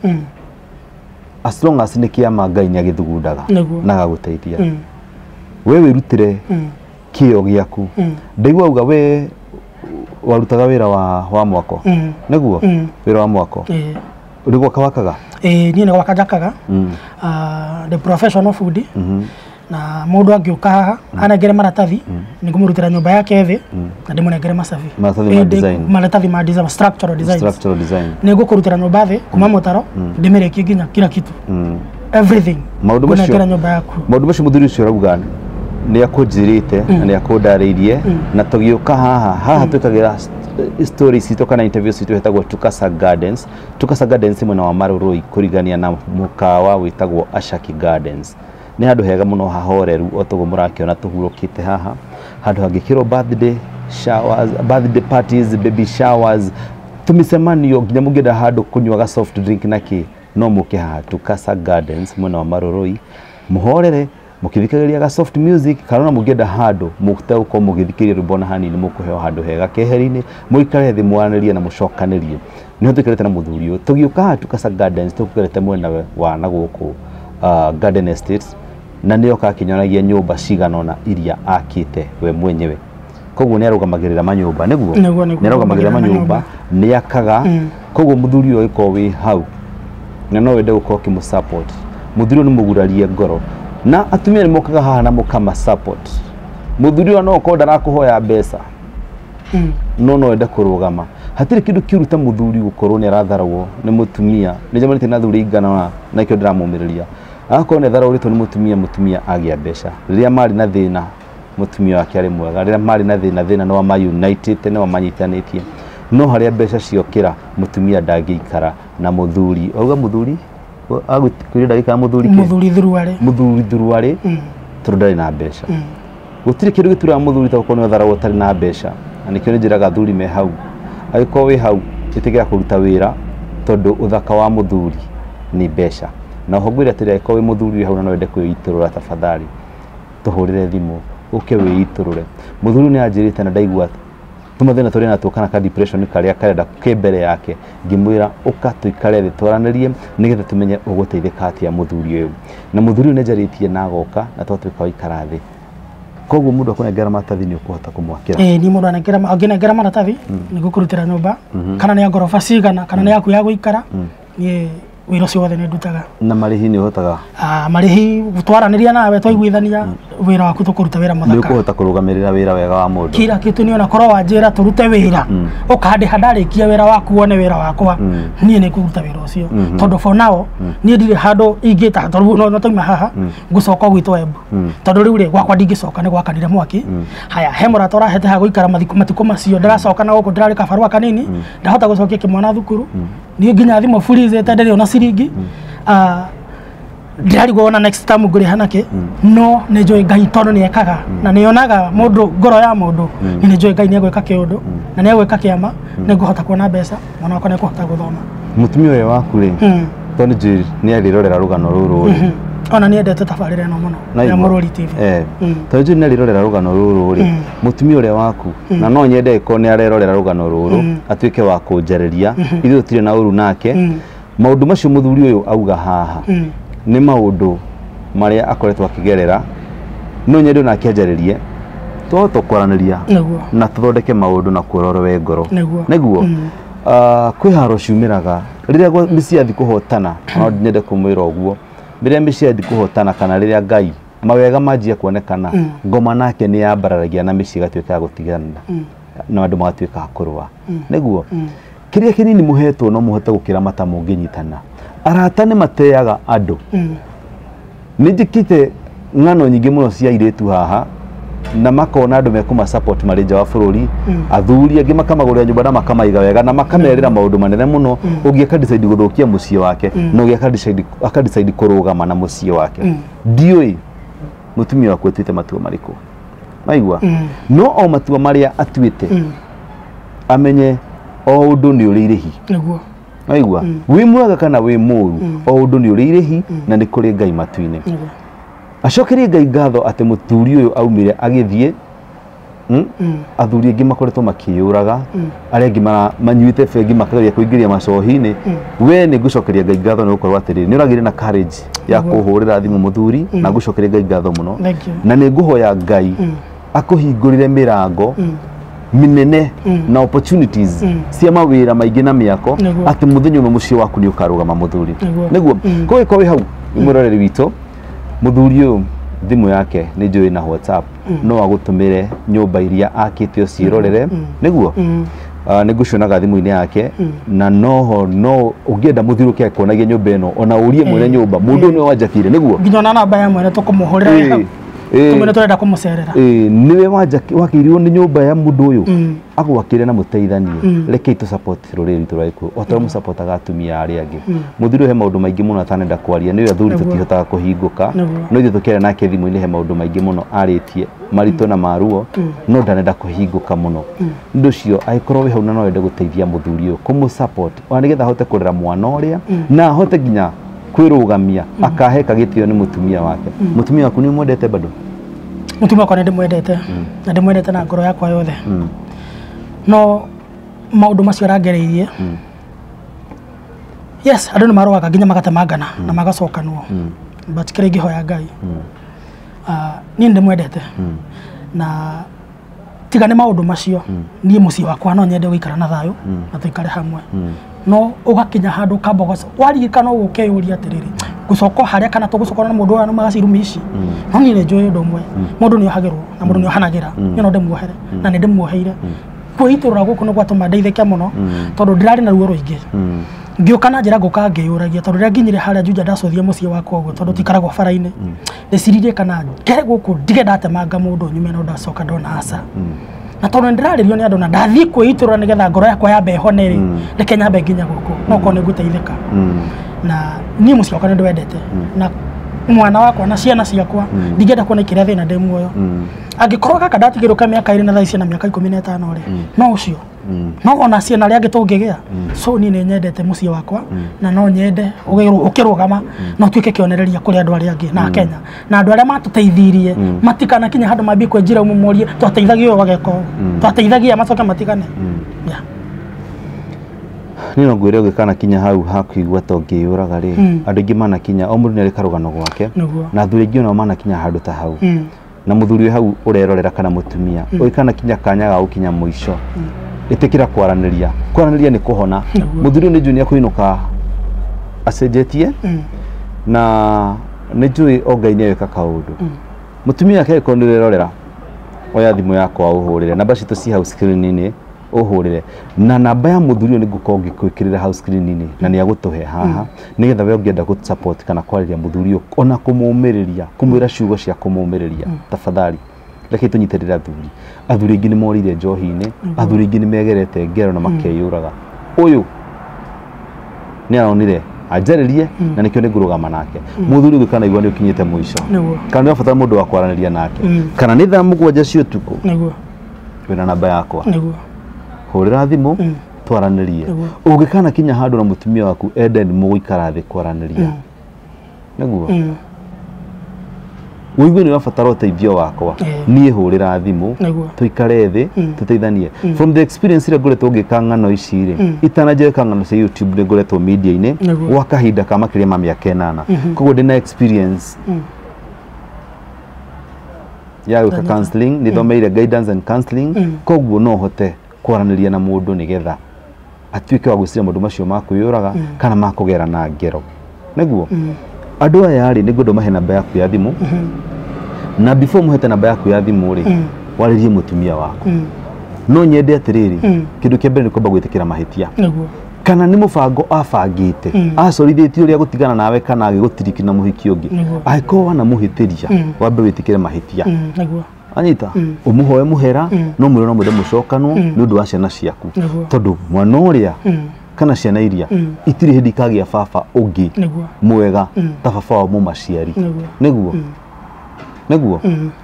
as long as nä kä ama ngai nä agä thugundaga na agagå teithia we wä rutä re kä o gä aku ndaigua uga we warutaga wä ra wa, wa mwako näguo wä ra wa mwako rä gwaka wakaga niä nä gwaka njakaga the professional food na må ndå angä å ka haha anengere maratathi nä ngå må rutä ra nyå mba yake thä na ndä må nengere macabi maratathi ma design structural design nä ngå kå rutä ra nyå mba thä kuma må taro ndä mä rä kie nginya kila kitu everything maå ndå nyå mba yaku maå ndå macio må thuri å cio rauga nä akå njä rä te na nä akå ndarä irie na tå gä å ka haha haha twä kagä ra stories citå kana interview citå hetagwo Tukasa Gardens Tukasa Gardens mwena wa Maroroi kå rigania na mukawa witagwo Ashaki Gardens nä handå hega må no hahoreru o toguo må rakä ona tå hurå kä te haha handå hangä kä rwo birthday showers birthday parties baby showers tå mä cemanio nginya må ngä enda handå kå nyuaga soft drink na kä no må kä haha Tukasa Gardens mwena wa Maroroi må horere må kä thikä rä ria ga soft music kana na må ngä enda handå må te gå korwo må gä thikä rä ria rwĩmbo na hanini må kå heo handå hega keheri-inä må ikare thĩ mwaranä rie na må cokanä rie nä ho tå kä rete na må thuri å tå gä å ka haha Tukasa Gardens tå kä rete mwena wa na gå kå Garden Estates na nä oka akinyonagia nyåmba ciganona iria akä we mwenyewe koguo nä arågamagä rä ra manyåmba nĩguo nä arågamagä rä ra manyåmba nä akaga koguo må thuri å gä wä hau na no wende gå korwo kä må support må thuri å nä må gurarie ngoro na atumia nä mokaga haha na må kama support må thuri å no korwo ndarakå hoya mbeca no no wende kå rå gama hatirä kä ndå kä ru ta må thuri gå korwo nä aratharwo nä må tumia nä njamanä tie na thuri ingana na kä o ndä ramå mä rä ria agakorwo nä atharå rä two nä må tumia må tumia agä a mbeca rä rä a marä na thä na må tumia wake arä mwega rä rä a marä na thä na thä na nä wamayunite nä wamanyitanä tie no harä a mbeca ciokä ra må tumia ndangä ikara na må thuri auga må thuri kwä rä ndagä ka må thuri må thuri thuruarä tondå ndarä na mbeca gå tirä kä ndå gä turaga må thuri tagå korwo nä otharagwo tarä na mbeca na nä kä o nä njä raga thuri me hau agä korwo wä hau ä tä kä ra kå ruta wä ra tondå å thaka wa må thuri nä mbeca na ho ngwä re atä rä agä korwo wä må thuri hau na no wende kwä itå rå ra tafadhali tå hå rä re thimå å ke wä itå rå re må thuri nä anjä rä te na ndaigua tå mathä na tå rä na tuo kana ka depression karä a karenda kä mbere yake ngä mwä ra å ka tå ikare thä twaranä rie nä getha tå menye å gå teithä ka atä a må thuri å yå na må thuri å yå nä njarä tie na agoka na twatuä ka ikara thä koguo må ndå akå nengera maratathi nä å kå hota kå mwakä ra nä må ndå angä nengera maratathi nä gå kå rutä ra nyå mba kana nä ya ngoroba cigana kana nä yaku ya gå ikara niä wĩra ũcio wothe nĩ ndutaga. Na marĩhi nĩ ũhotaga? Ah, marĩhi twaranĩria nawe twaiguithania wĩra waku tũkũruta wĩra mũthaka. Nĩ ũkũhota kũrũgamĩrĩra wĩra wega wa mũndũ? Kila kitu nĩ ona korwo wanjĩra tũrute wĩra ũkandĩha ndarĩkia wĩra waku wone wĩra wakwa niĩ nĩ kũruta wĩra ũcio tondũ for now niĩ ndirĩ handũ ingĩta tondũ no tũima haha ngũcoka gwitũ Embu tondũ rĩu rĩ gwakwa ndingĩcoka nĩ gwakanire mwaki. Haya he mũrata ũrahete ha gũikara matukũ macio ndĩracoka na gũkũ ndĩrarĩ kabarũa kanini ndahota gũcokia kĩmwana thukuru niĩ nginya thimũ burizĩte ndĩrĩ ona ciringi. Ndĩrarigwo ona next time ngũrĩha nakĩ no nĩ njũĩ Ngai tondũ nĩ ekaga na nĩ yonaga mũndũ ngoro ya mũndũ nĩ njũĩ Ngai nĩ egwĩka kĩũndũ na nĩ egwĩka kĩama nĩ ngũhota kuona mbeca mwana wakwa nĩ ekũhota gũthoma. Mũtumia ũyũ waku rĩ tondũ njũĩ nĩ arĩrorera rũgano rũrũ rĩ ona nĩ endete tabarĩra ĩno mũno ya Mũrũri T V. Tondũ njũĩ nĩ arĩrorera rũgano rũrũ rĩ mũtumia ũrĩa waku na no nyende ko nĩ arerorera rũgano rũrũ atuĩke wa kũnjarĩria ithuĩ tũtirĩ na ũru nake maũndũ macio mũthuri ũyũ auga haha nĩ maũndũ marĩa akoretwo akĩgerera no nyende na akĩanjarĩrie tũhote kwaranĩria na tũthondeke maũndũ na kuororowe ngoro nĩguo kwĩ haro ciumĩraga rĩrĩa mĩciĩ yathi kũhotana no nyende kũmwĩra ũguo rĩrĩa mĩciĩ yathi kũhotana kana rĩrĩa Ngai mawega manjia kuonekana ngoma nake nĩ yambararagia na mĩciĩ gatuĩka ya gũtigana na andũ magatuĩka a kũrũa nĩguo kĩrĩa kĩnini mũhetwo no mũhote gũkĩramata mũngĩnyitana. Arata nĩ mateaga andũ nĩ njĩkĩte ng'ano nyingĩ mũno cia airĩtu haha na makona andũ mekũma support marĩ nja wa bũrũri athuri angĩ makamagũrĩra nyũmba na makamaiga wega na makamerĩra maũndũ manene mũno ũngĩ akadecide gũthũkia mũciĩ wake na ũngĩ akadecide akadecide kũrũgama na mũciĩ wake. Ndiũĩ mũtumia waku atuĩte matua marĩkũ maigua no o matua marĩa atuĩte amenye o ũndũ nĩ ũrĩ irĩhi aigua wĩ mwega kana wĩ mũru o ũndũ nĩ ũrĩ irĩhi na nĩ kũrĩ Ngai matu-inĩ. Acokerie Ngai ngatho atĩ mũthuri ũyũ aumire agĩthiĩ athuri angĩ makoretwo makĩũraga arĩa angĩ manyuĩte bengi makageria kũingĩria macohi-inĩ we nĩ ngũcokeria Ngai ngatho nĩ gũkorwo atĩrĩrĩ nĩ ũragĩire na courage ya kũhũrĩra thimũ mũthuri na ngũcokeria Ngai ngatho mũno na nĩ ngũhoya Ngai akũhingũrĩre mĩrango minene na opportunities cia mawĩra maingĩ na mĩako atĩ mũthenya ũmwe mũciĩ waku nĩ ũkarũgama mũthuri nĩguo kũĩ kwa wĩ hau mũroreri witũ mũthuri ũyũ thimũ yake nĩ njũĩ na WhatsApp no agũtũmĩre nyũmba iria akĩte ũciĩrorere nĩguo nĩ ngũcionaga thimũ-inĩ yake na noho no ũngĩenda mũthirũke akuonagie nyũmba ĩno ona ũrie mwene nyũmba mũndũ nĩ wanjakire nĩguo nginya na namba ya mwene tũkũmũhũrĩra hau tumene tũrenda kũmũcerera niwe wakĩirwo nĩ nyũmba ya mũndũ ũyũ agwakĩre na mũteithanie rekei tũ support rũrĩrĩ rwitũ rwa Gĩkũyũ o ta mũsupportaga atumia arĩa angĩ mũthuri he maũndũ maingĩ mũno atanenda kwaria nĩwe athuri tũtihotaga kũhingũka no ithuĩ tũkĩaria nake thimũ-inĩ he maũndũ maingĩ mũno arĩtie maritũ na maruo no ndanenda kũhingũka mũno nĩ ũcio agĩkorwo wĩ hau na no wende gũteithia mũthuri ũyũ kũmũ support ona nĩgetha ahote kũrera mwana ũrĩa na ahote nginya kwĩrũgamia akaheka gĩtĩo nĩ mũtumia wake. Mũtumia waku nĩ mwendete bado? Mũtumia wakwa nĩ ndĩmwendete na ndĩmwendete na ngoro yakwa yothe no maũndũ macio arangereirie yes andũ nĩ marũaga nginya magatemangana na magacokanwo but kĩrĩa ingĩhoya Ngai niĩ nĩ ndĩmwendete na tiga nĩ maũndũ macio niĩ mũciĩ wakwa no nyende gũikara na thayũ na tũikare hamwe no ũgakinya handũ kambogoca waririkana ũgũkeyũria atĩrĩrĩ gũcoka harĩa kana tũgũcokana na mũndũ ũyũ na magacirumi ici no niĩ nĩ njũĩ ũndũ ũmwe mũndũ nĩ ohagĩrwo na mũndũ nĩ ohanagĩra niĩ no ndĩmuohere na nĩ ndĩmuoheire kwĩitũrũra gũkũ nĩ gwatũma ndeithĩke mũno tondũ ndĩrarĩ na ruo rũingĩ ngĩũka na njĩra ngũka ngĩyũragia tondũ rĩrĩa nginyire harĩa Juja ndacothia mũciĩ wakwa ũguo tondũ tikaragwo bara-inĩ ndĩciririe kana ngere gũkũ ndige ndatemanga mũndũ nyume no ndacoka ndona aca na tondũ ndĩrarĩrio nĩ andũ na ndathiĩ kwĩitũrũra nĩgetha ngoro yakwa yambe hone rĩ reke nyambe nginya gũkũ no korwo nĩ ngũteithĩka na niĩ mũciĩ wakwa nĩ ndwendete na mwana wakwa na ciana ciakwa ndingĩenda kuona kĩrĩa thĩna ndĩ muoyo angĩkorwo gaka ndatigĩrũka mĩaka ĩrĩ na thaa ici na mĩaka ikũmi na ĩtano rĩ no ũcio no ona ciana arĩa angĩ tũngĩgĩa so niĩ nĩ nyendete mũciĩ wakwa na no nyende ũkĩrũgama no tuĩke kĩonereria kũrĩ andũ arĩa angĩ na Kenya na andũ arĩa matũteithirie matikanakinya handũ mambie kwenjira ũmũmorie twateithagia ũyũ wageka ũũ twateithagia macoke matigane niĩ no ngwĩre ũgĩkanakinya hau hakũigua ta ũngĩyũraga rĩ andũ aingĩ manakinya o mũndũ nĩ arĩ karũgano gwake na athuri aingĩ onao manakinya handũ ta hau na mũthuri hau ũrerorera kana mũtumia ũgĩkanakinya kanya ga gũkinya mũico ĩtĩkĩra kwaranĩria kwaranĩria nĩ kũhona mũthuri nĩ njũĩ nĩ akũinũka acenjetie Mm. na nĩ njũĩ o Ngai nĩeka kaũndũ. Mm. Mũtumia wake ko nĩ rerorera oya thimũ yakwa ũhũrĩre namba citũ ci hau screen-inĩ ũhũrĩre na namba ya mũthuri nĩ ngũkorwo ngĩkwĩkĩrĩra hau screen-inĩ na nĩ agũtũhe haha nĩgetha we ũngĩenda gũ support kana kwarĩria mũthuri ona kũmũmĩrĩria kũmwĩra ciugo cia kũmũmĩrĩria tafadhali reke tũnyitĩrĩre athuri athuri aingĩ nĩ morire njohi-inĩ athuri aingĩ nĩ megerete ngero na makeyũraga ũyũ nĩ aronire anjarĩrie na nĩkĩo nĩ ngũrũgama nake mũthuri ũngĩ kana igua nĩ ũkinyĩte mũico kana nĩ wabatara mũndũ wa kwaranĩria nake kana nĩ thaa mũgwanja cia ũtukũ wĩna namba yakwa hũrĩra thimũ twaranĩrie ũngĩkana kinya handũ na mũtumia waku ende nĩ mũgũikara thĩ kwaranĩria nĩguo ũigue nĩ wabatara ũteithio wakwa niĩ hũrĩra thimũ tũikare thĩ tũteithanie from the experience ĩrĩa ngoretwo ngĩka ng'ano ici rĩ itananjĩka ng'ano cia YouTube nĩ ngoretwo media-inĩ gwa kahinda ka makĩria ma mĩaka ĩnana koguo ndĩna experience ya gwĩka counseling nĩ thomeire guidance and counseling koguo no hote kwaranĩria na mũndũ nĩgetha atuĩke wa gwĩciria maũndũ macio ma kwĩyũraga kana ma kũgera na ngero nĩguo andũ aya rĩ nĩ ngwenda mahe namba yaku ya thimũ na before mũhete namba yaku ya thimũ rĩ warĩrie mũtumia waku no nyende atĩrĩrĩ kĩndũ kĩa mbere nĩ kwamba gwĩtĩkĩra mahĩtia kana nĩ mũbango abangĩte acorithĩtie ũrĩa gũtigana nawe kana agĩgũtiriki na mũhiki ũngĩ angĩkorwo wanamũhĩtĩria wambe wĩtĩkĩre mahĩtia anyita ũmũhoe mũhera no mwĩrwo no mwende mũcokanwo nĩ ũndũ wa ciana ciaku tondũ mwana ũrĩa kana ciana iria itirĩ hĩndĩ ikagĩa baba ũngĩ mwega ta baba wa mũmaciari nĩguo nĩguo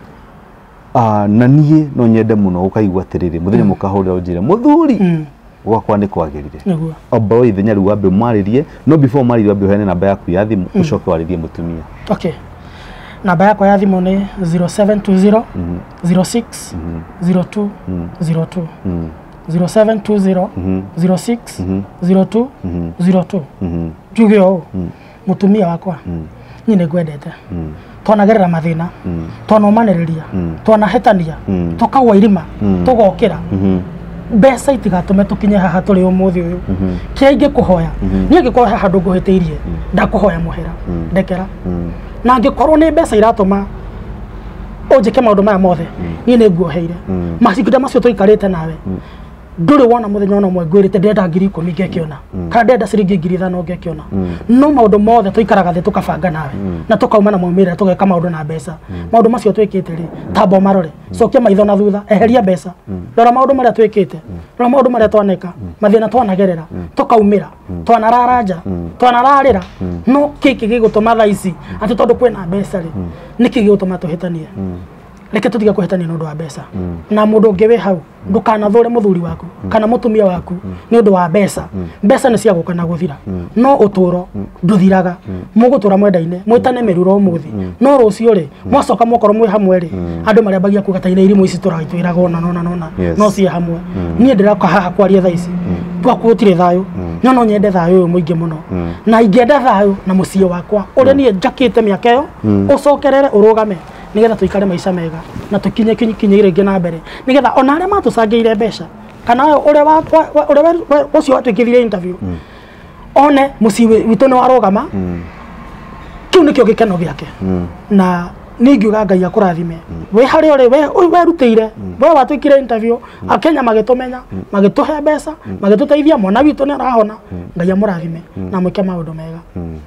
na niĩ no nyende mũno ũkaigua atĩrĩrĩ mũthenya mũkahũrĩra ũnjĩre mũthuri gwakwa nĩ kwagĩrire amba o ithenya rĩu wambe marĩrie no before marĩrie wambe ũheane namba yaku ya thimũ ũcoke warĩrie mũtumia. Okay, namba yakwa ya thimũ nĩ zero seven two zero zero six zero two zero two zero seven two zero zero six zero two zero two. Njuge ũũ mũtumia wakwa niĩ nĩ ngwendete twanagerera mathĩna twanomanĩrĩria twanahĩtania tũkagwa irima tũgokĩra mbeca itigatũme tũkinye haha tũrĩ ũmũthĩ ũyũ kĩrĩa ingĩkũhoya niĩ angĩkorwo haha handũ ngũhĩtĩirie ndakũhoya mũhera ndekera na angĩkorwo nĩ mbeca iratũma ũnjĩke maũndũ maya mothe niĩ nĩ nguoheire mahinda macio tũikarĩte nawe ndũrĩ wona mũthenya ona ũmwe ngwĩrĩte ndĩrenda ngiri ikũmi ngĩkĩona kana ndĩrenda ciringi ngiri ithano ngĩkĩona no maũndũ mothe tũikaraga thĩ tũkabanga nawe na tũkauma na maumĩrĩra tũgeka maũndũ na mbeca maũndũ macio twĩkĩte rĩ tamba marore cokia maitho na thutha eheria mbeca rora maũndũ marĩa twĩkĩte rora maũndũ marĩa twaneka mathĩna twanagerera tũkaumĩra twanararanja twanararĩra no kĩkĩ gĩgũtũma thaa ici atĩ tondũ kwĩna mbeca rĩ nĩkĩ gĩgũtũma tũhĩtanie reke tũtige kũhĩtania nĩ ũndũ wa mbeca na mũndũ ũngĩ wĩ hau ndũkanathũre mũthuri waku kana mũtumia waku nĩ ũndũ wa mbeca mbeca nĩ cia gũka na gũthira no ũtũũro ndũthiraga mũgũtũũra mwendaine mwĩtane mĩruro ũmũthĩ no rũciũ rĩ mwacoka mwakorwo mwĩ hamwe rĩ andũ marĩambagia kuuga ta irimũ ici tũragĩtwĩraga ona nona nona no ciĩ hamwe niĩ ndĩroka haha kwaria thaa ici twaku gũtirĩ thayũ no no nyende thayũ ũyũ mũingĩ mũno na ingĩenda thayũ na mũciĩ wakwa ũrĩa niĩ njakĩte mĩaka ĩyo ũcokerere ũrũgame nigetha tuikare maica mega na tukinye kinye ire ngena mbere nigetha ona arĩa matũcangĩire mbeca kana ũrĩa wakwa ũrĩa ũcio watwĩkithire interview one mũciĩ witũ nĩ warũgama kĩu nĩkĩo gĩkeno gĩake na ningiuga Ngai akũrathime we harĩ ũrĩ we werutĩire we watwĩkire interview akenya magĩtũmenya magĩtũhe mbeca magĩtũteithia mwana witũ nĩ arahona Ngai amũrathime na mwĩke maũndũ mega.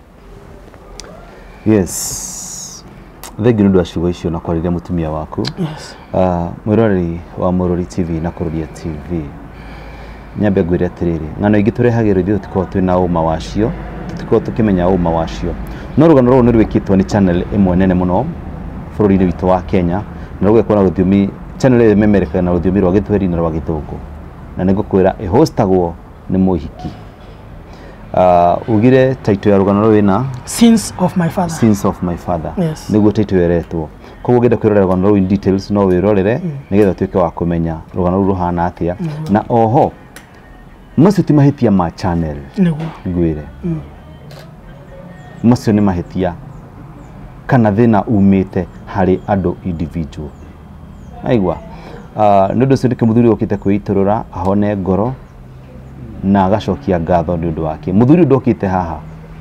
Yes, thengi nĩ ũndũ wa ciugo icio na kwarĩria mũtumia waku. Yes. Mwĩroreri wa Mũrori T V na Kũrũria T V nyambe ngwĩre atĩrĩrĩ ng'ano ingĩ tũrehagĩrwo ithuĩ tũtikoragwo twĩna ũma wacio tũtikoragwo tũkĩmenya ũma wacio no rũgano rũrũ nĩ rwĩkĩtwo nĩ channel ĩmwe nene mũno bũrũri-inĩ witũ wa Kenya na rũgekwo na rũthiomi channel ĩyo ĩmemerekaga na rũthiomi rwa Gĩthweri na rwa Gĩthũngũ na nĩ ngũkwĩra ĩhostagwo nĩ mũhiki. Uh, ugire title ya rũgano rũrũ ĩna Sins of my father. Sins of my father. Yes. Nĩguo title yeretwo. Koguo ngenda kwĩrorera rũgano rũrũ in details no wĩrorere nĩgetha tuĩke wa kũmenya rũgano rũrũ ruhana atĩa na oho macio ti mahĩtia ma channel nĩguo ngwĩre macio nĩ mahĩtia kana thĩna umĩte harĩ andũ individual aigua. Uh, nĩ ũndũ ũcio nĩkĩo mũthuri okĩte kwĩitũrũra ahone ngoro na agacokia ngatho nĩ ũndũ wake. Mũthuri ndokĩte haha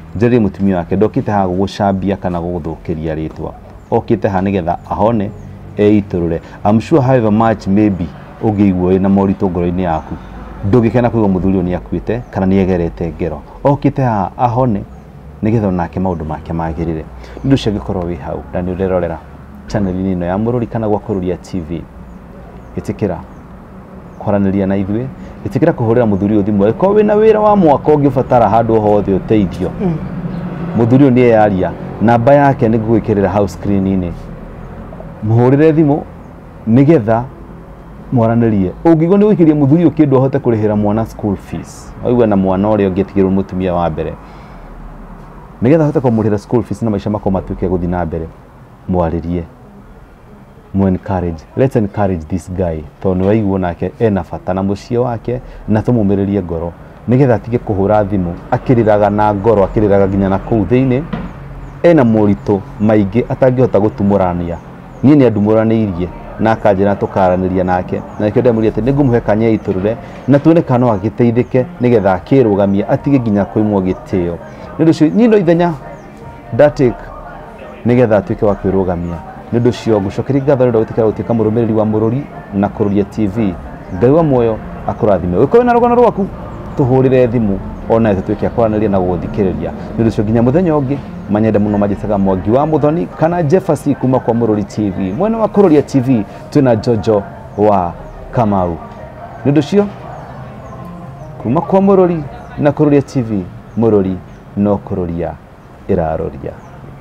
njeri mutumia wake ndokite ha gugucambia kana guguthukiria ritwa okite ha nigetha ahone eiturure. I'm sure however much maybe ugigwo na morito ngoro-ini yaku ndugikena kuigwa muthuri ni akuite kana ni egerete ngero okite ha ahone nigetha nake maundu make magirire ndu ciagikorwo wi hau na ni urerorera channel ino ya Murori kana gwa Kururia T V itikira kwaraniria na ithuĩ itikira kuhurira muthuri uthi mwe ko wina wira wa mwaka ungibatara handu hothe uteithio muthuri ni yaria namba yake ni gwikirira house screen ini muhurire thimu nigetha mwaranirie ungigwo ni wikiria muthuri ukindu ahote kurihira mwana school fees aigwa na mwana uri ungitigirwo mutumia wa mbere nigetha ahote kumurihira school fees na maisha mako matuike guthi na mbere mwaririe mu encourage let's encourage this guy tondu waigwo nake ena bata na mucie wake na tumumiririe ngoro nigetha atige kuhura thimu akiriraga na ngoro akiriraga nginya na kuu thiini ena murito maingi atangihota gutumurania nie ni andumuraniirie na kanjira tukaraniria nake na ikio ndemuria ati ningumuhe kanya iturure na tuone kana agiteithike nigetha akirugamia atige nginya kuimwo gitio nindu cio nyino ithenya datik nigetha atuike wa kwirugamia nindu cio gucokeria ngatho ndu gutikira gutika murumiriri wa Murori na Kururia T V ngai wa moyo akurathime wikowe na rugano rwaku tuhurire thimu ona tutuike akwaraniria na guthikiriria nindu cio nginya muthenya ungi manyende muno majitaga Mwangi wa Muthoni kana Jefferson kuma kwa Murori T V mwena wa Kururia T V tuna Jojo wa Kamau nindu cio kuma kwa Murori na Kururia T V Murori no Kururia iraroria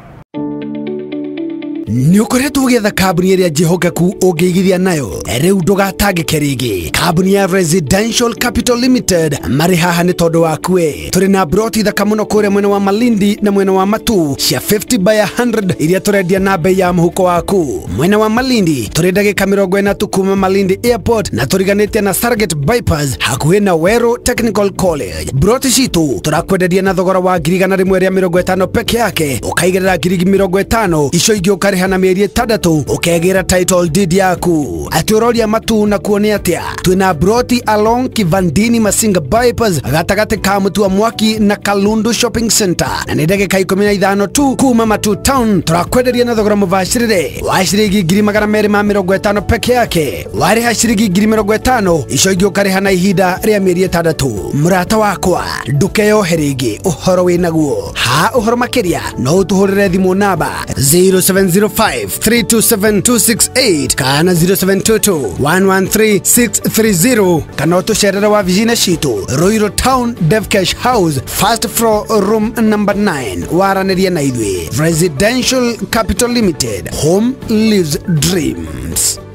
ni ukoretwo ugietha kambuni iria njihokeku ungiigithia nayo riu ndugatangike ringi kambuni ya Residential Capital Limited mari haha ni tondu waku turi na broti thaka muno kuria mwena wa Malindi na mwena wa Matu cia fifty by one hundred iria turendia na bei ya muhuko waku mwena wa Malindi turi ndagika mirongo ina tu kuma Malindi Airport na turiganitie na Sargate Bypass hakuhi na Wero Technical College broti citu turakwenderia na thogora wa ngiri igana rimwe ria mirongo itano peke yake ukaigirira ngiri mirongo itano icio ingi ukari hana mieri itandatu ukegira title deed yaku aturoria Matu na kuonia atia twina broti along Kivandini Masinga Bypass gatagati ka Mutua Mwaki na Kalundu Shopping Center na ni ndagika ikumi na ithano tu kuma Matu Town turakwenderia na thogora mubashirire wa ciringi ngiri magana meri ma mirongo itano peke yake wari ha ciringi ngiri mirongo itano icio ingi ukari hana ihinda ria mieri itandatu murata wakwa ndukeyo heringi uhoro winaguo ha uhoro makiria no utuhurire thimu namba zero seven zero five three two seven two six eight kana zero seven two two one one three six three zero kana utusherera wa vijina shitu Ruiru Town Devcash House first floor room number nine waraniria na idwe Residential Capital Limited home lives dreams.